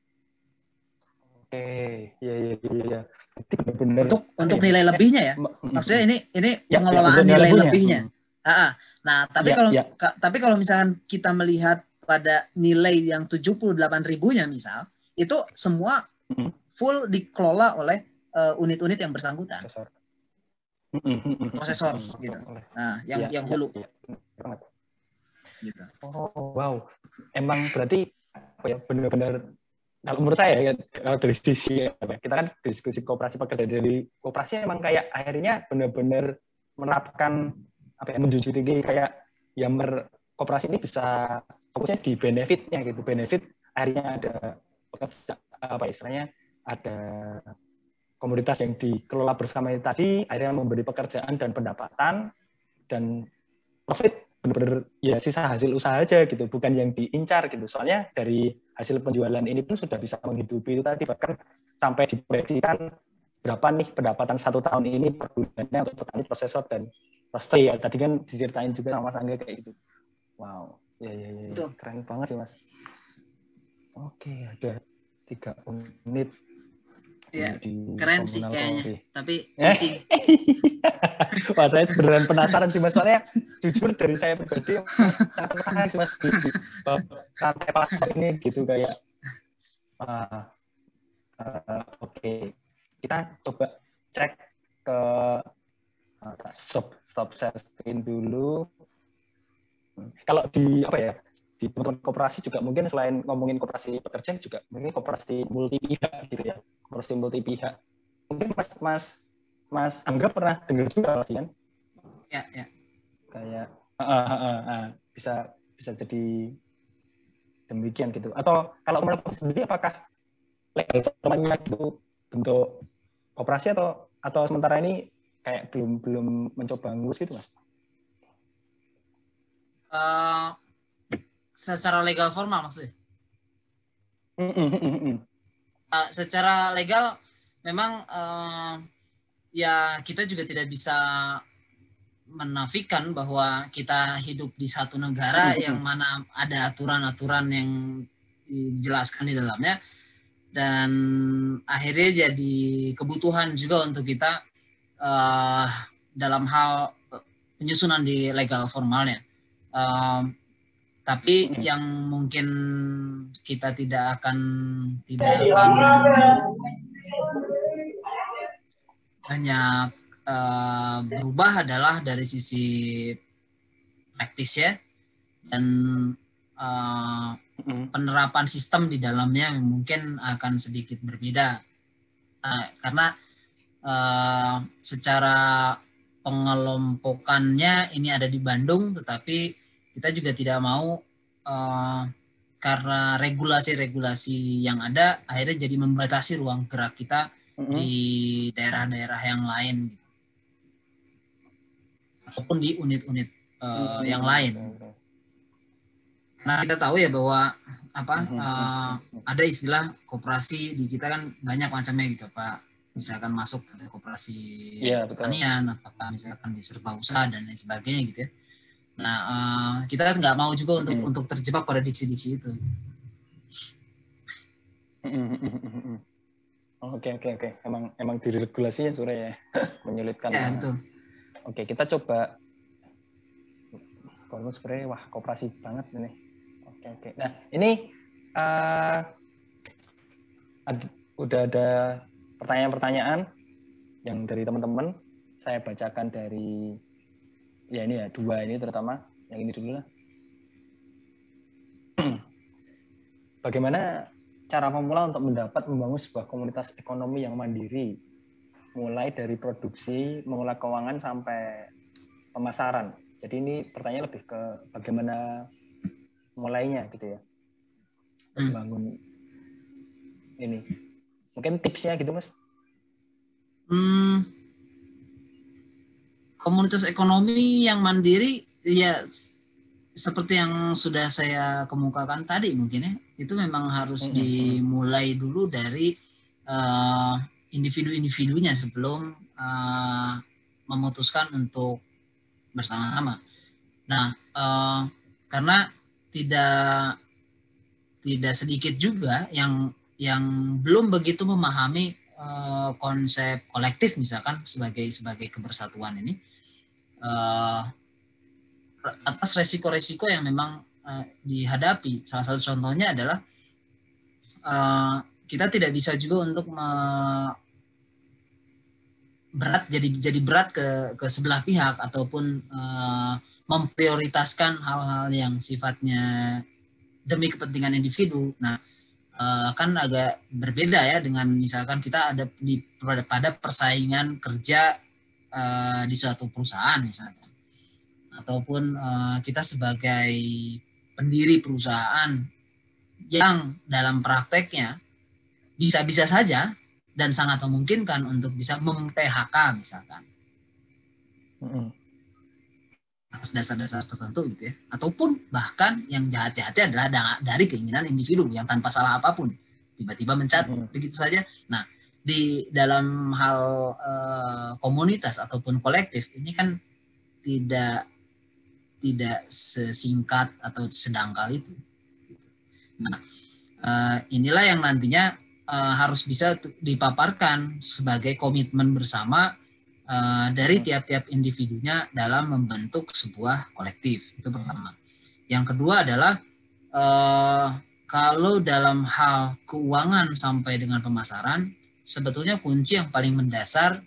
Oke, ya ya ya ya. Itu benar-benar Untuk apa untuk ya, nilai maksudnya lebihnya ya. mm, mm, Maksudnya mm. ini ini Ya, ya, pengelolaan untuk nilai nilai lebihnya. lebihnya. Hmm. Ah, ah. Nah, tapi Ya, kalau ya. ka- tapi kalau misalkan kita melihat pada nilai yang tujuh puluh delapan ribunya misal, itu semua Mm, full dikelola oleh uh, unit-unit yang bersangkutan, prosesor. Mm, mm, mm, mm, prosesor mm, mm. gitu. Oleh. Nah, yang Ya, yang ya, hulu ya. Banget. gitu. Oh, wow. Emang berarti apa ya, benar-benar kalau menurut saya ya, kalau dari sisi apa ya, kita kan diskusi koperasi pekerja dari koperasi emang kayak akhirnya benar-benar menerapkan apa ya, menjunjung tinggi kayak ya mer, koperasi ini bisa fokusnya di benefitnya gitu. Benefit akhirnya ada apa istilahnya, ada komoditas yang dikelola bersama itu tadi akhirnya memberi pekerjaan dan pendapatan dan profit benar-benar ya sisa hasil usaha aja gitu, bukan yang diincar gitu. Soalnya dari hasil penjualan ini pun sudah bisa menghidupi itu tadi, bahkan sampai diproyeksikan berapa nih pendapatan satu tahun ini per bulannya untuk petani prosesor dan roastery ya. Tadi kan diceritain juga sama Mas Angga kayak gitu. Wow, ya ya ya, Betul. keren banget sih Mas. Oke, ada tiga unit. Ya, di keren sih komunal kayaknya, Polri. tapi Eh? pusing. Wah, saya beneran penasaran sih Mas, soalnya jujur dari saya pribadi sangat tertarik sih Mas di rantai pasar ini gitu kayak uh, uh, oke okay. Kita coba cek ke uh, stop stop share screen dulu. Kalau di apa ya, di teman-teman koperasi juga mungkin selain ngomongin koperasi pekerja juga mungkin koperasi multi pihak gitu ya, koperasi multi pihak. Mungkin Mas Mas Mas Angga pernah dengar juga pasti kan? Ya, ya. Kayak uh, uh, uh, uh, bisa bisa jadi demikian gitu. Atau kalau menurut sendiri apakah legal formalnya gitu bentuk koperasi atau atau sementara ini kayak belum belum mencoba ngurus gitu Mas? Uh, secara legal formal maksudnya? Mm, mm, mm, mm. Uh, secara legal memang uh, ya kita juga tidak bisa menafikan bahwa kita hidup di satu negara Mm-hmm. yang mana ada aturan-aturan yang dijelaskan di dalamnya, dan akhirnya jadi kebutuhan juga untuk kita uh, dalam hal penyusunan di legal formalnya. Uh, tapi mm-hmm. yang mungkin kita tidak akan tidak akan banyak uh, berubah adalah dari sisi praktis ya, dan uh, mm-hmm. penerapan sistem di dalamnya mungkin akan sedikit berbeda uh, karena uh, secara pengelompokannya ini ada di Bandung, tetapi kita juga tidak mau uh, karena regulasi-regulasi yang ada akhirnya jadi membatasi ruang gerak kita mm-hmm. di daerah-daerah yang lain gitu. Ataupun di unit-unit uh, mm-hmm. yang lain. Nah, kita tahu ya bahwa apa mm-hmm. uh, ada istilah koperasi di kita kan banyak macamnya gitu Pak. Misalkan masuk pada koperasi yeah, pertanian, betul. Apakah misalkan di serba-usaha dan lain sebagainya gitu ya. Nah, uh, kita nggak mau juga untuk mm-hmm. untuk terjebak pada diksi-diksi itu. Oke oke oke, emang emang diregulasinya sore ya, menyulitkan. Ya betul. Oke, kita coba. Kalau sebenarnya wah koperasi banget ini. Oke oke. Nah ini uh, ad, udah ada pertanyaan-pertanyaan yang dari teman-teman. Saya bacakan dari ya ini ya dua ini terutama yang ini dulu lah. Bagaimana cara pemula untuk mendapat membangun sebuah komunitas ekonomi yang mandiri, mulai dari produksi, mengolah keuangan sampai pemasaran. Jadi ini pertanyaan lebih ke bagaimana mulainya gitu ya, membangun hmm. ini. Mungkin tipsnya gitu Mas? Hmm, komunitas ekonomi yang mandiri ya seperti yang sudah saya kemukakan tadi mungkin ya, itu memang harus hmm. dimulai dulu dari uh, individu-individunya sebelum uh, memutuskan untuk bersama-sama. Nah, uh, karena tidak tidak sedikit juga yang yang belum begitu memahami uh, konsep kolektif misalkan sebagai sebagai kebersatuan ini uh, atas resiko-resiko yang memang uh, dihadapi. Salah satu contohnya adalah uh, kita tidak bisa juga untuk me- berat jadi jadi berat ke ke sebelah pihak ataupun uh, memprioritaskan hal-hal yang sifatnya demi kepentingan individu. Nah, uh, kan agak berbeda ya dengan misalkan kita ada di pada persaingan kerja uh, di suatu perusahaan misalkan, ataupun uh, kita sebagai pendiri perusahaan yang dalam prakteknya bisa-bisa saja dan sangat memungkinkan untuk bisa mem-P H K misalkan. Mm-hmm. Atas dasar-dasar tertentu gitu ya. Ataupun bahkan yang jahat-jahatnya adalah dari keinginan individu yang tanpa salah apapun. Tiba-tiba mencat mm-hmm. begitu saja. Nah, di dalam hal uh, komunitas ataupun kolektif ini kan tidak tidak sesingkat atau sedangkal itu. Nah, uh, inilah yang nantinya Uh, harus bisa dipaparkan sebagai komitmen bersama uh, dari tiap-tiap individunya dalam membentuk sebuah kolektif. Itu pertama. Yang kedua adalah uh, kalau dalam hal keuangan sampai dengan pemasaran, sebetulnya kunci yang paling mendasar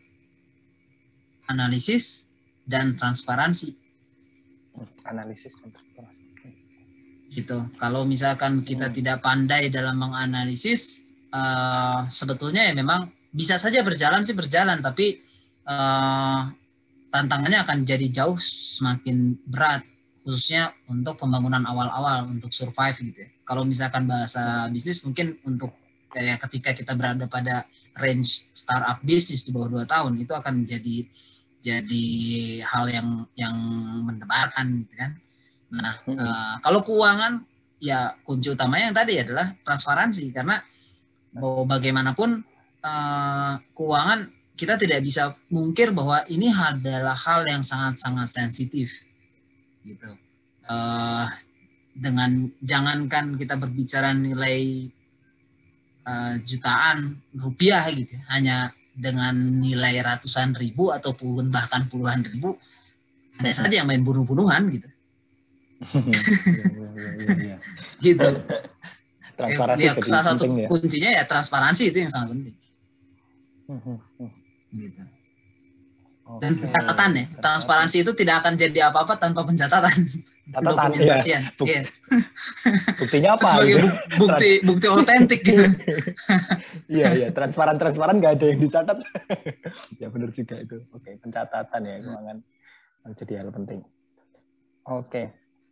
analisis dan transparansi. Analisis dan transparansi. Gitu. Kalau misalkan kita hmm. tidak pandai dalam menganalisis, Uh, sebetulnya ya memang bisa saja berjalan sih berjalan, tapi uh, tantangannya akan jadi jauh semakin berat, khususnya untuk pembangunan awal-awal untuk survive gitu ya. Kalau misalkan bahasa bisnis mungkin untuk kayak ketika kita berada pada range startup bisnis di bawah dua tahun itu akan jadi jadi hal yang yang mendebarkan gitu kan. Nah, uh, kalau keuangan ya kunci utamanya yang tadi adalah transparansi, karena bahwa bagaimanapun uh, keuangan kita tidak bisa mungkir bahwa ini adalah hal yang sangat-sangat sensitif gitu. Uh, dengan jangankan kita berbicara nilai uh, jutaan rupiah gitu, hanya dengan nilai ratusan ribu ataupun bahkan puluhan ribu ada saja yang main bunuh-bunuhan gitu. Gitu. Transparansi ya, salah satu ya. kuncinya ya transparansi, itu yang sangat penting. Gitu. Dan okay. Pencatatan ya, transparansi itu tidak akan jadi apa-apa tanpa pencatatan. Dokumentasian. Ya. Buk- yeah. Buktinya apa? Sebagai bu- bukti bukti otentik gitu. Iya iya, transparan transparan nggak ada yang dicatat. Ya benar juga itu. Oke, okay. Pencatatan ya keuangan jadi hal penting. Oke. Okay.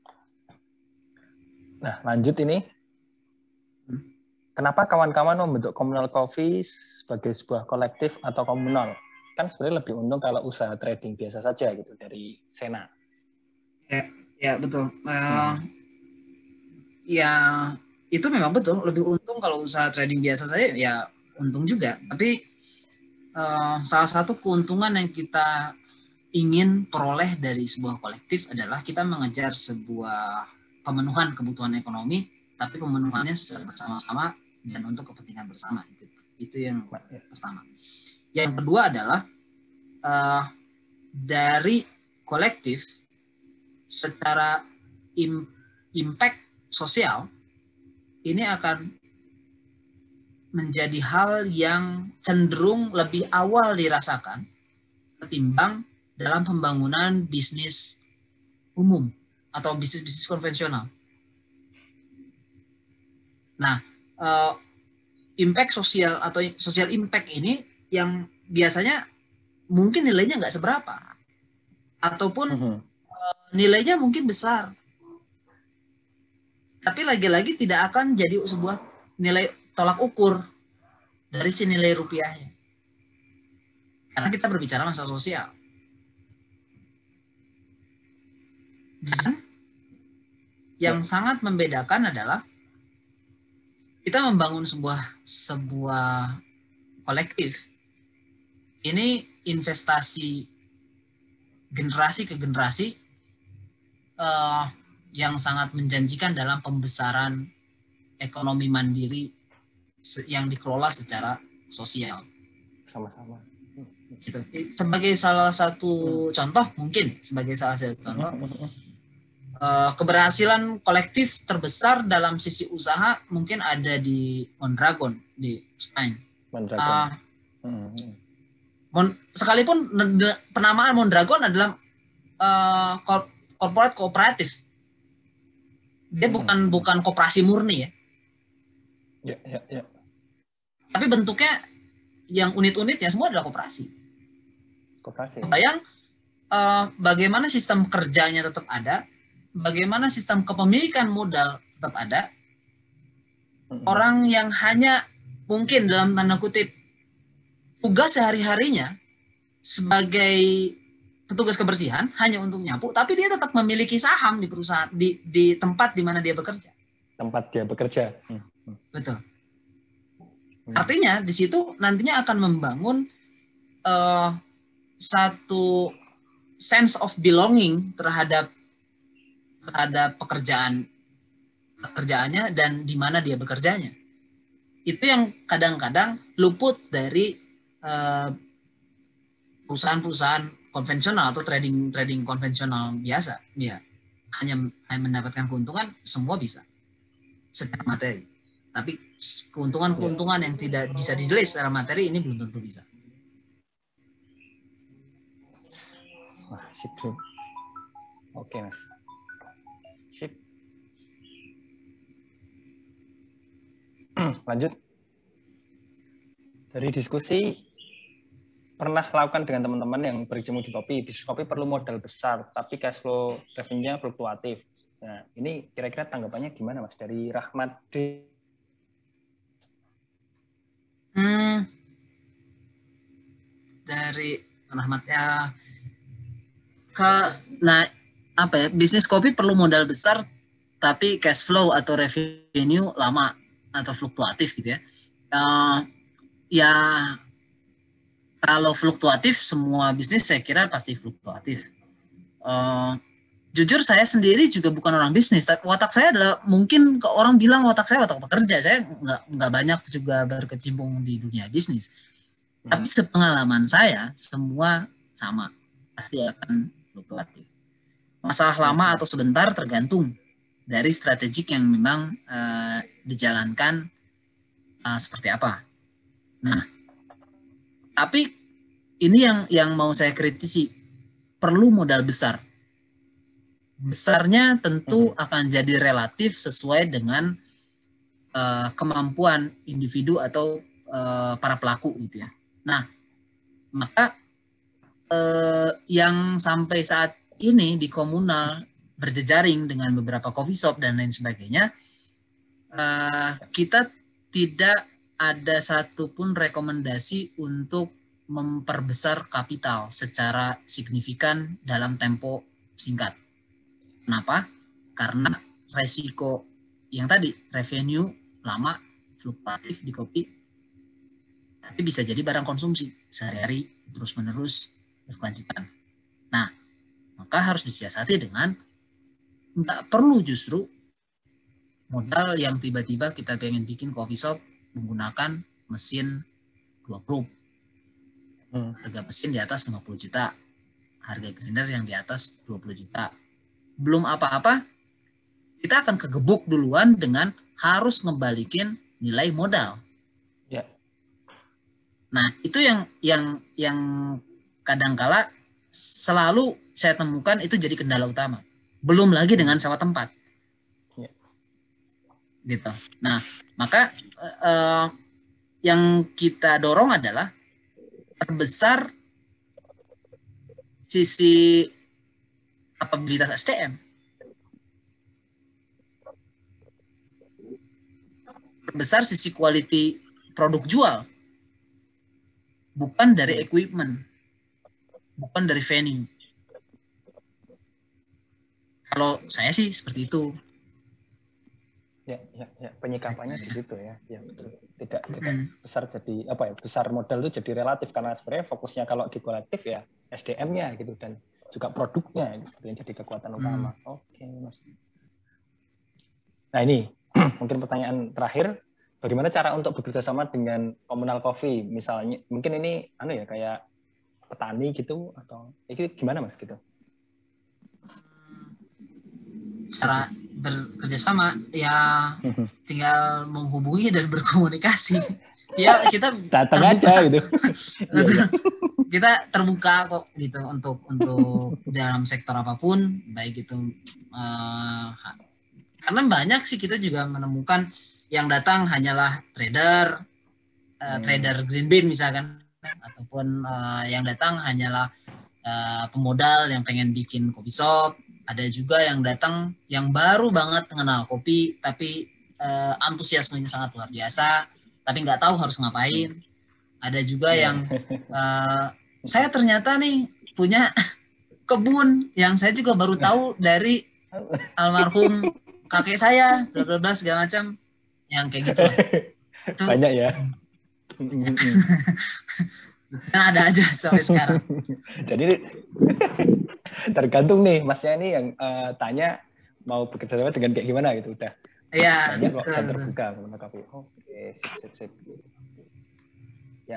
Nah lanjut ini. Kenapa kawan-kawan membentuk Communal Coffee sebagai sebuah kolektif atau komunal? Kan sebenarnya lebih untung kalau usaha trading biasa saja gitu dari Sena. Ya, ya betul. Uh, hmm. Ya itu memang betul. Lebih untung kalau usaha trading biasa saja, ya untung juga. Tapi uh, salah satu keuntungan yang kita ingin peroleh dari sebuah kolektif adalah kita mengejar sebuah pemenuhan kebutuhan ekonomi, tapi pemenuhannya secara bersama-sama dan untuk kepentingan bersama. Itu itu yang pertama. Yang kedua adalah uh, dari kolektif secara im, impact sosial ini akan menjadi hal yang cenderung lebih awal dirasakan ketimbang dalam pembangunan bisnis umum atau bisnis-bisnis konvensional. Nah, uh, impact sosial atau social impact ini yang biasanya mungkin nilainya nggak seberapa, ataupun uh-huh. uh, nilainya mungkin besar, tapi lagi-lagi tidak akan jadi sebuah nilai tolak ukur dari si nilai rupiahnya, karena kita berbicara masalah sosial. Dan yang sangat membedakan adalah kita membangun sebuah sebuah kolektif. Ini investasi generasi ke generasi uh, yang sangat menjanjikan dalam pembesaran ekonomi mandiri yang dikelola secara sosial. Sama-sama. Gitu. Sebagai salah satu hmm. contoh, mungkin sebagai salah satu contoh, uh, keberhasilan kolektif terbesar dalam sisi usaha mungkin ada di Mondragon di Spanyol. Mondragon. Uh, hmm. Mon, sekalipun penamaan Mondragon adalah uh, corporate kooperatif, dia hmm. bukan bukan koperasi murni ya. Ya, ya, ya. Tapi bentuknya yang unit-unitnya semua adalah koperasi. Koperasi. Bayang uh, bagaimana sistem kerjanya tetap ada, bagaimana sistem kepemilikan modal tetap ada. Hmm. Orang yang hanya mungkin dalam tanda kutip tugas sehari-harinya sebagai petugas kebersihan hanya untuk nyapu, tapi dia tetap memiliki saham di perusahaan, di, di tempat di mana dia bekerja. Tempat dia bekerja. Hmm. Betul. Artinya di situ nantinya akan membangun uh, satu sense of belonging terhadap terhadap pekerjaan pekerjaannya dan di mana dia bekerjanya. Itu yang kadang-kadang luput dari uh, perusahaan-perusahaan konvensional atau trading trading konvensional biasa. Ya, hanya, hanya mendapatkan keuntungan, semua bisa secara materi. Tapi keuntungan-keuntungan yang tidak bisa dinilai secara materi ini belum tentu bisa. Wah, sip. Oke, Mas. Sip. Lanjut. Dari diskusi, pernah lakukan dengan teman-teman yang berkecimpung di kopi. Bisnis kopi perlu modal besar, tapi cash flow revenue-nya fluktuatif. Nah, ini kira-kira tanggapannya gimana, Mas? Dari Rahmat D. Hmm, dari Rahmatnya ke, nah apa ya, bisnis kopi perlu modal besar tapi cash flow atau revenue lama atau fluktuatif gitu ya. Uh, ya kalau fluktuatif semua bisnis saya kira pasti fluktuatif. Uh, Jujur saya sendiri juga bukan orang bisnis. Watak saya adalah, mungkin ke orang bilang watak saya watak pekerja. Saya nggak nggak banyak juga berkecimpung di dunia bisnis. Hmm. Tapi sepengalaman saya semua sama, pasti akan fluktuatif. Masalah lama atau sebentar tergantung dari strategik yang memang uh, dijalankan uh, seperti apa. Nah, tapi ini yang yang mau saya kritisi, perlu modal besar. Besarnya tentu akan jadi relatif sesuai dengan uh, kemampuan individu atau uh, para pelaku gitu ya. Nah, maka uh, yang sampai saat ini di komunal berjejaring dengan beberapa coffee shop dan lain sebagainya, uh, kita tidak ada satupun rekomendasi untuk memperbesar kapital secara signifikan dalam tempo singkat. Kenapa? Karena resiko yang tadi, revenue lama, fluktuatif di kopi, tapi bisa jadi barang konsumsi sehari-hari terus-menerus berkelanjutan. Nah, maka harus disiasati dengan nggak perlu justru modal yang tiba-tiba kita pengen bikin coffee shop menggunakan mesin dua grup. Hmm. Harga mesin di atas lima puluh juta, harga grinder yang di atas dua puluh juta. Belum apa-apa, kita akan kegebuk duluan dengan harus ngebalikin nilai modal. Ya. Nah, itu yang yang yang kadangkala selalu saya temukan itu jadi kendala utama. Belum lagi dengan sewa tempat. Ya. Gitu. Nah, maka eh, yang kita dorong adalah perbesar sisi kapabilitas S D M. Perbesar sisi quality produk jual. Bukan dari equipment. Bukan dari venue. Kalau saya sih seperti itu. Ya, ya, ya. Penyikapannya di situ ya. Ya betul. Tidak, tidak hmm. besar jadi apa ya? Besar modal itu jadi relatif karena sebenarnya fokusnya kalau di kolektif ya S D M-nya gitu, dan juga produknya gitu, yang jadi kekuatan utama. Hmm. Oke, Mas. Nah ini mungkin pertanyaan terakhir, bagaimana cara untuk bekerja sama dengan Komunal Coffee misalnya? Mungkin ini anu ya kayak petani gitu atau ini gimana Mas gitu? Cara bekerja sama ya tinggal menghubungi dan berkomunikasi. Ya kita datang aja gitu. Kita terbuka kok gitu untuk untuk dalam sektor apapun, baik itu uh, karena banyak sih kita juga menemukan yang datang hanyalah trader, uh, hmm. trader green bean misalkan, ataupun uh, yang datang hanyalah uh, pemodal yang pengen bikin kopi shop. Ada juga yang datang yang baru banget mengenal kopi tapi uh, antusiasmenya sangat luar biasa, tapi nggak tahu harus ngapain. Ada juga yang uh, saya ternyata nih punya kebun yang saya juga baru tahu dari almarhum kakek saya, bla bla bla segala macam, yang kayak gitu lah. Itu, banyak ya. Nah, ada aja sampai sekarang. Jadi tergantung nih Masnya ini yang uh, tanya mau bekerja sama dengan kayak gimana gitu udah. Iya. Banyak kok dan terbuka sama kopi. Oke, sip sip sip. Ya.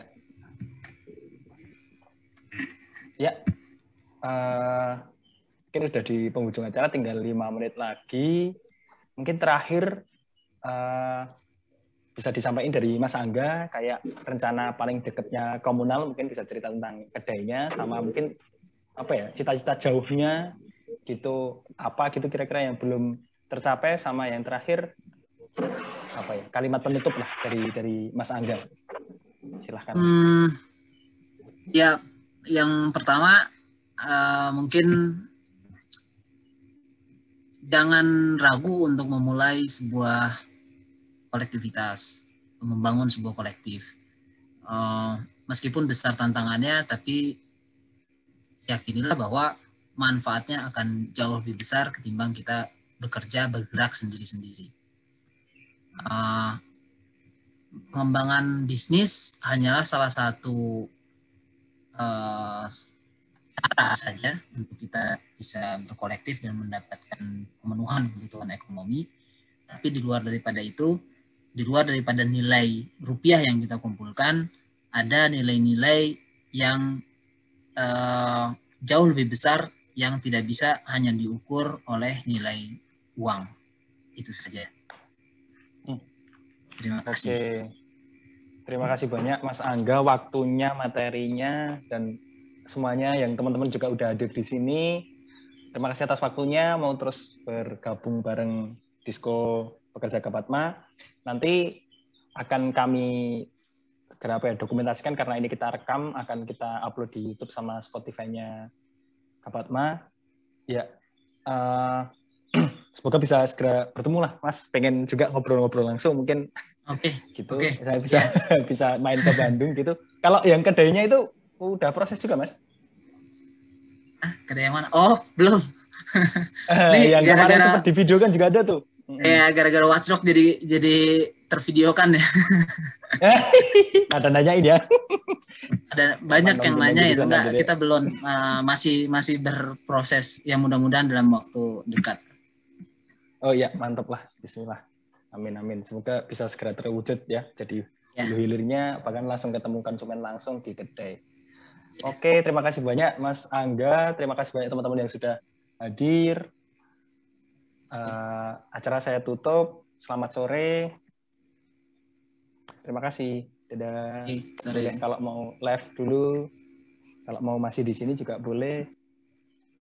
Ya. Uh, mungkin udah di penghujung acara, tinggal lima menit lagi. Mungkin terakhir uh, bisa disampaikan dari Mas Angga kayak rencana paling dekatnya Komunal, mungkin bisa cerita tentang kedainya sama mungkin apa ya cita-cita jauhnya gitu, apa gitu kira-kira yang belum tercapai, sama yang terakhir apa ya kalimat penutup lah dari dari Mas Angga, silahkan. Hmm, ya yang pertama uh, mungkin jangan ragu untuk memulai sebuah kolektivitas, membangun sebuah kolektif. Uh, meskipun besar tantangannya, tapi yakinilah bahwa manfaatnya akan jauh lebih besar ketimbang kita bekerja bergerak sendiri-sendiri. Uh, pengembangan bisnis hanyalah salah satu uh, cara saja untuk kita bisa berkolektif dan mendapatkan pemenuhan kebutuhan ekonomi. Tapi di luar daripada itu, di luar daripada nilai rupiah yang kita kumpulkan, ada nilai-nilai yang uh, jauh lebih besar yang tidak bisa hanya diukur oleh nilai uang. Itu saja. Terima kasih. Oke. Terima kasih banyak Mas Angga, waktunya, materinya, dan semuanya yang teman-teman juga udah hadir di sini. Terima kasih atas waktunya, mau terus bergabung bareng Disko Pekerja Gapatma. Nanti akan kami segera apa ya, dokumentasikan karena ini kita rekam, akan kita upload di YouTube sama Spotify-nya Gapatma. Ya, uh, semoga bisa segera bertemu lah, Mas. Pengen juga ngobrol-ngobrol langsung mungkin. Oke. Okay. Gitu. Okay. Saya bisa yeah. bisa main ke Bandung gitu. Kalau yang kedainya itu udah proses juga, Mas? Ah, kedai yang mana? Oh, belum. Nih, yang gara-gara sempat di video kan juga ada tuh. Ya, gara-gara Watchdog jadi jadi tervideokan ya. Ada nanyain ya. Ada banyak yang nanyain, enggak kita belum uh, masih masih berproses, yang mudah-mudahan dalam waktu dekat. Oh iya, mantap lah. Bismillah. Amin amin. Semoga bisa segera terwujud ya. Jadi ya. Hilirnya bahkan langsung ketemu konsumen langsung di kedai. Ya. Oke, terima kasih banyak Mas Angga. Terima kasih banyak teman-teman yang sudah hadir. Uh, acara saya tutup. Selamat sore. Terima kasih. Dadah. Oke, sore. Boleh kalau mau live dulu. Kalau mau masih di sini juga boleh.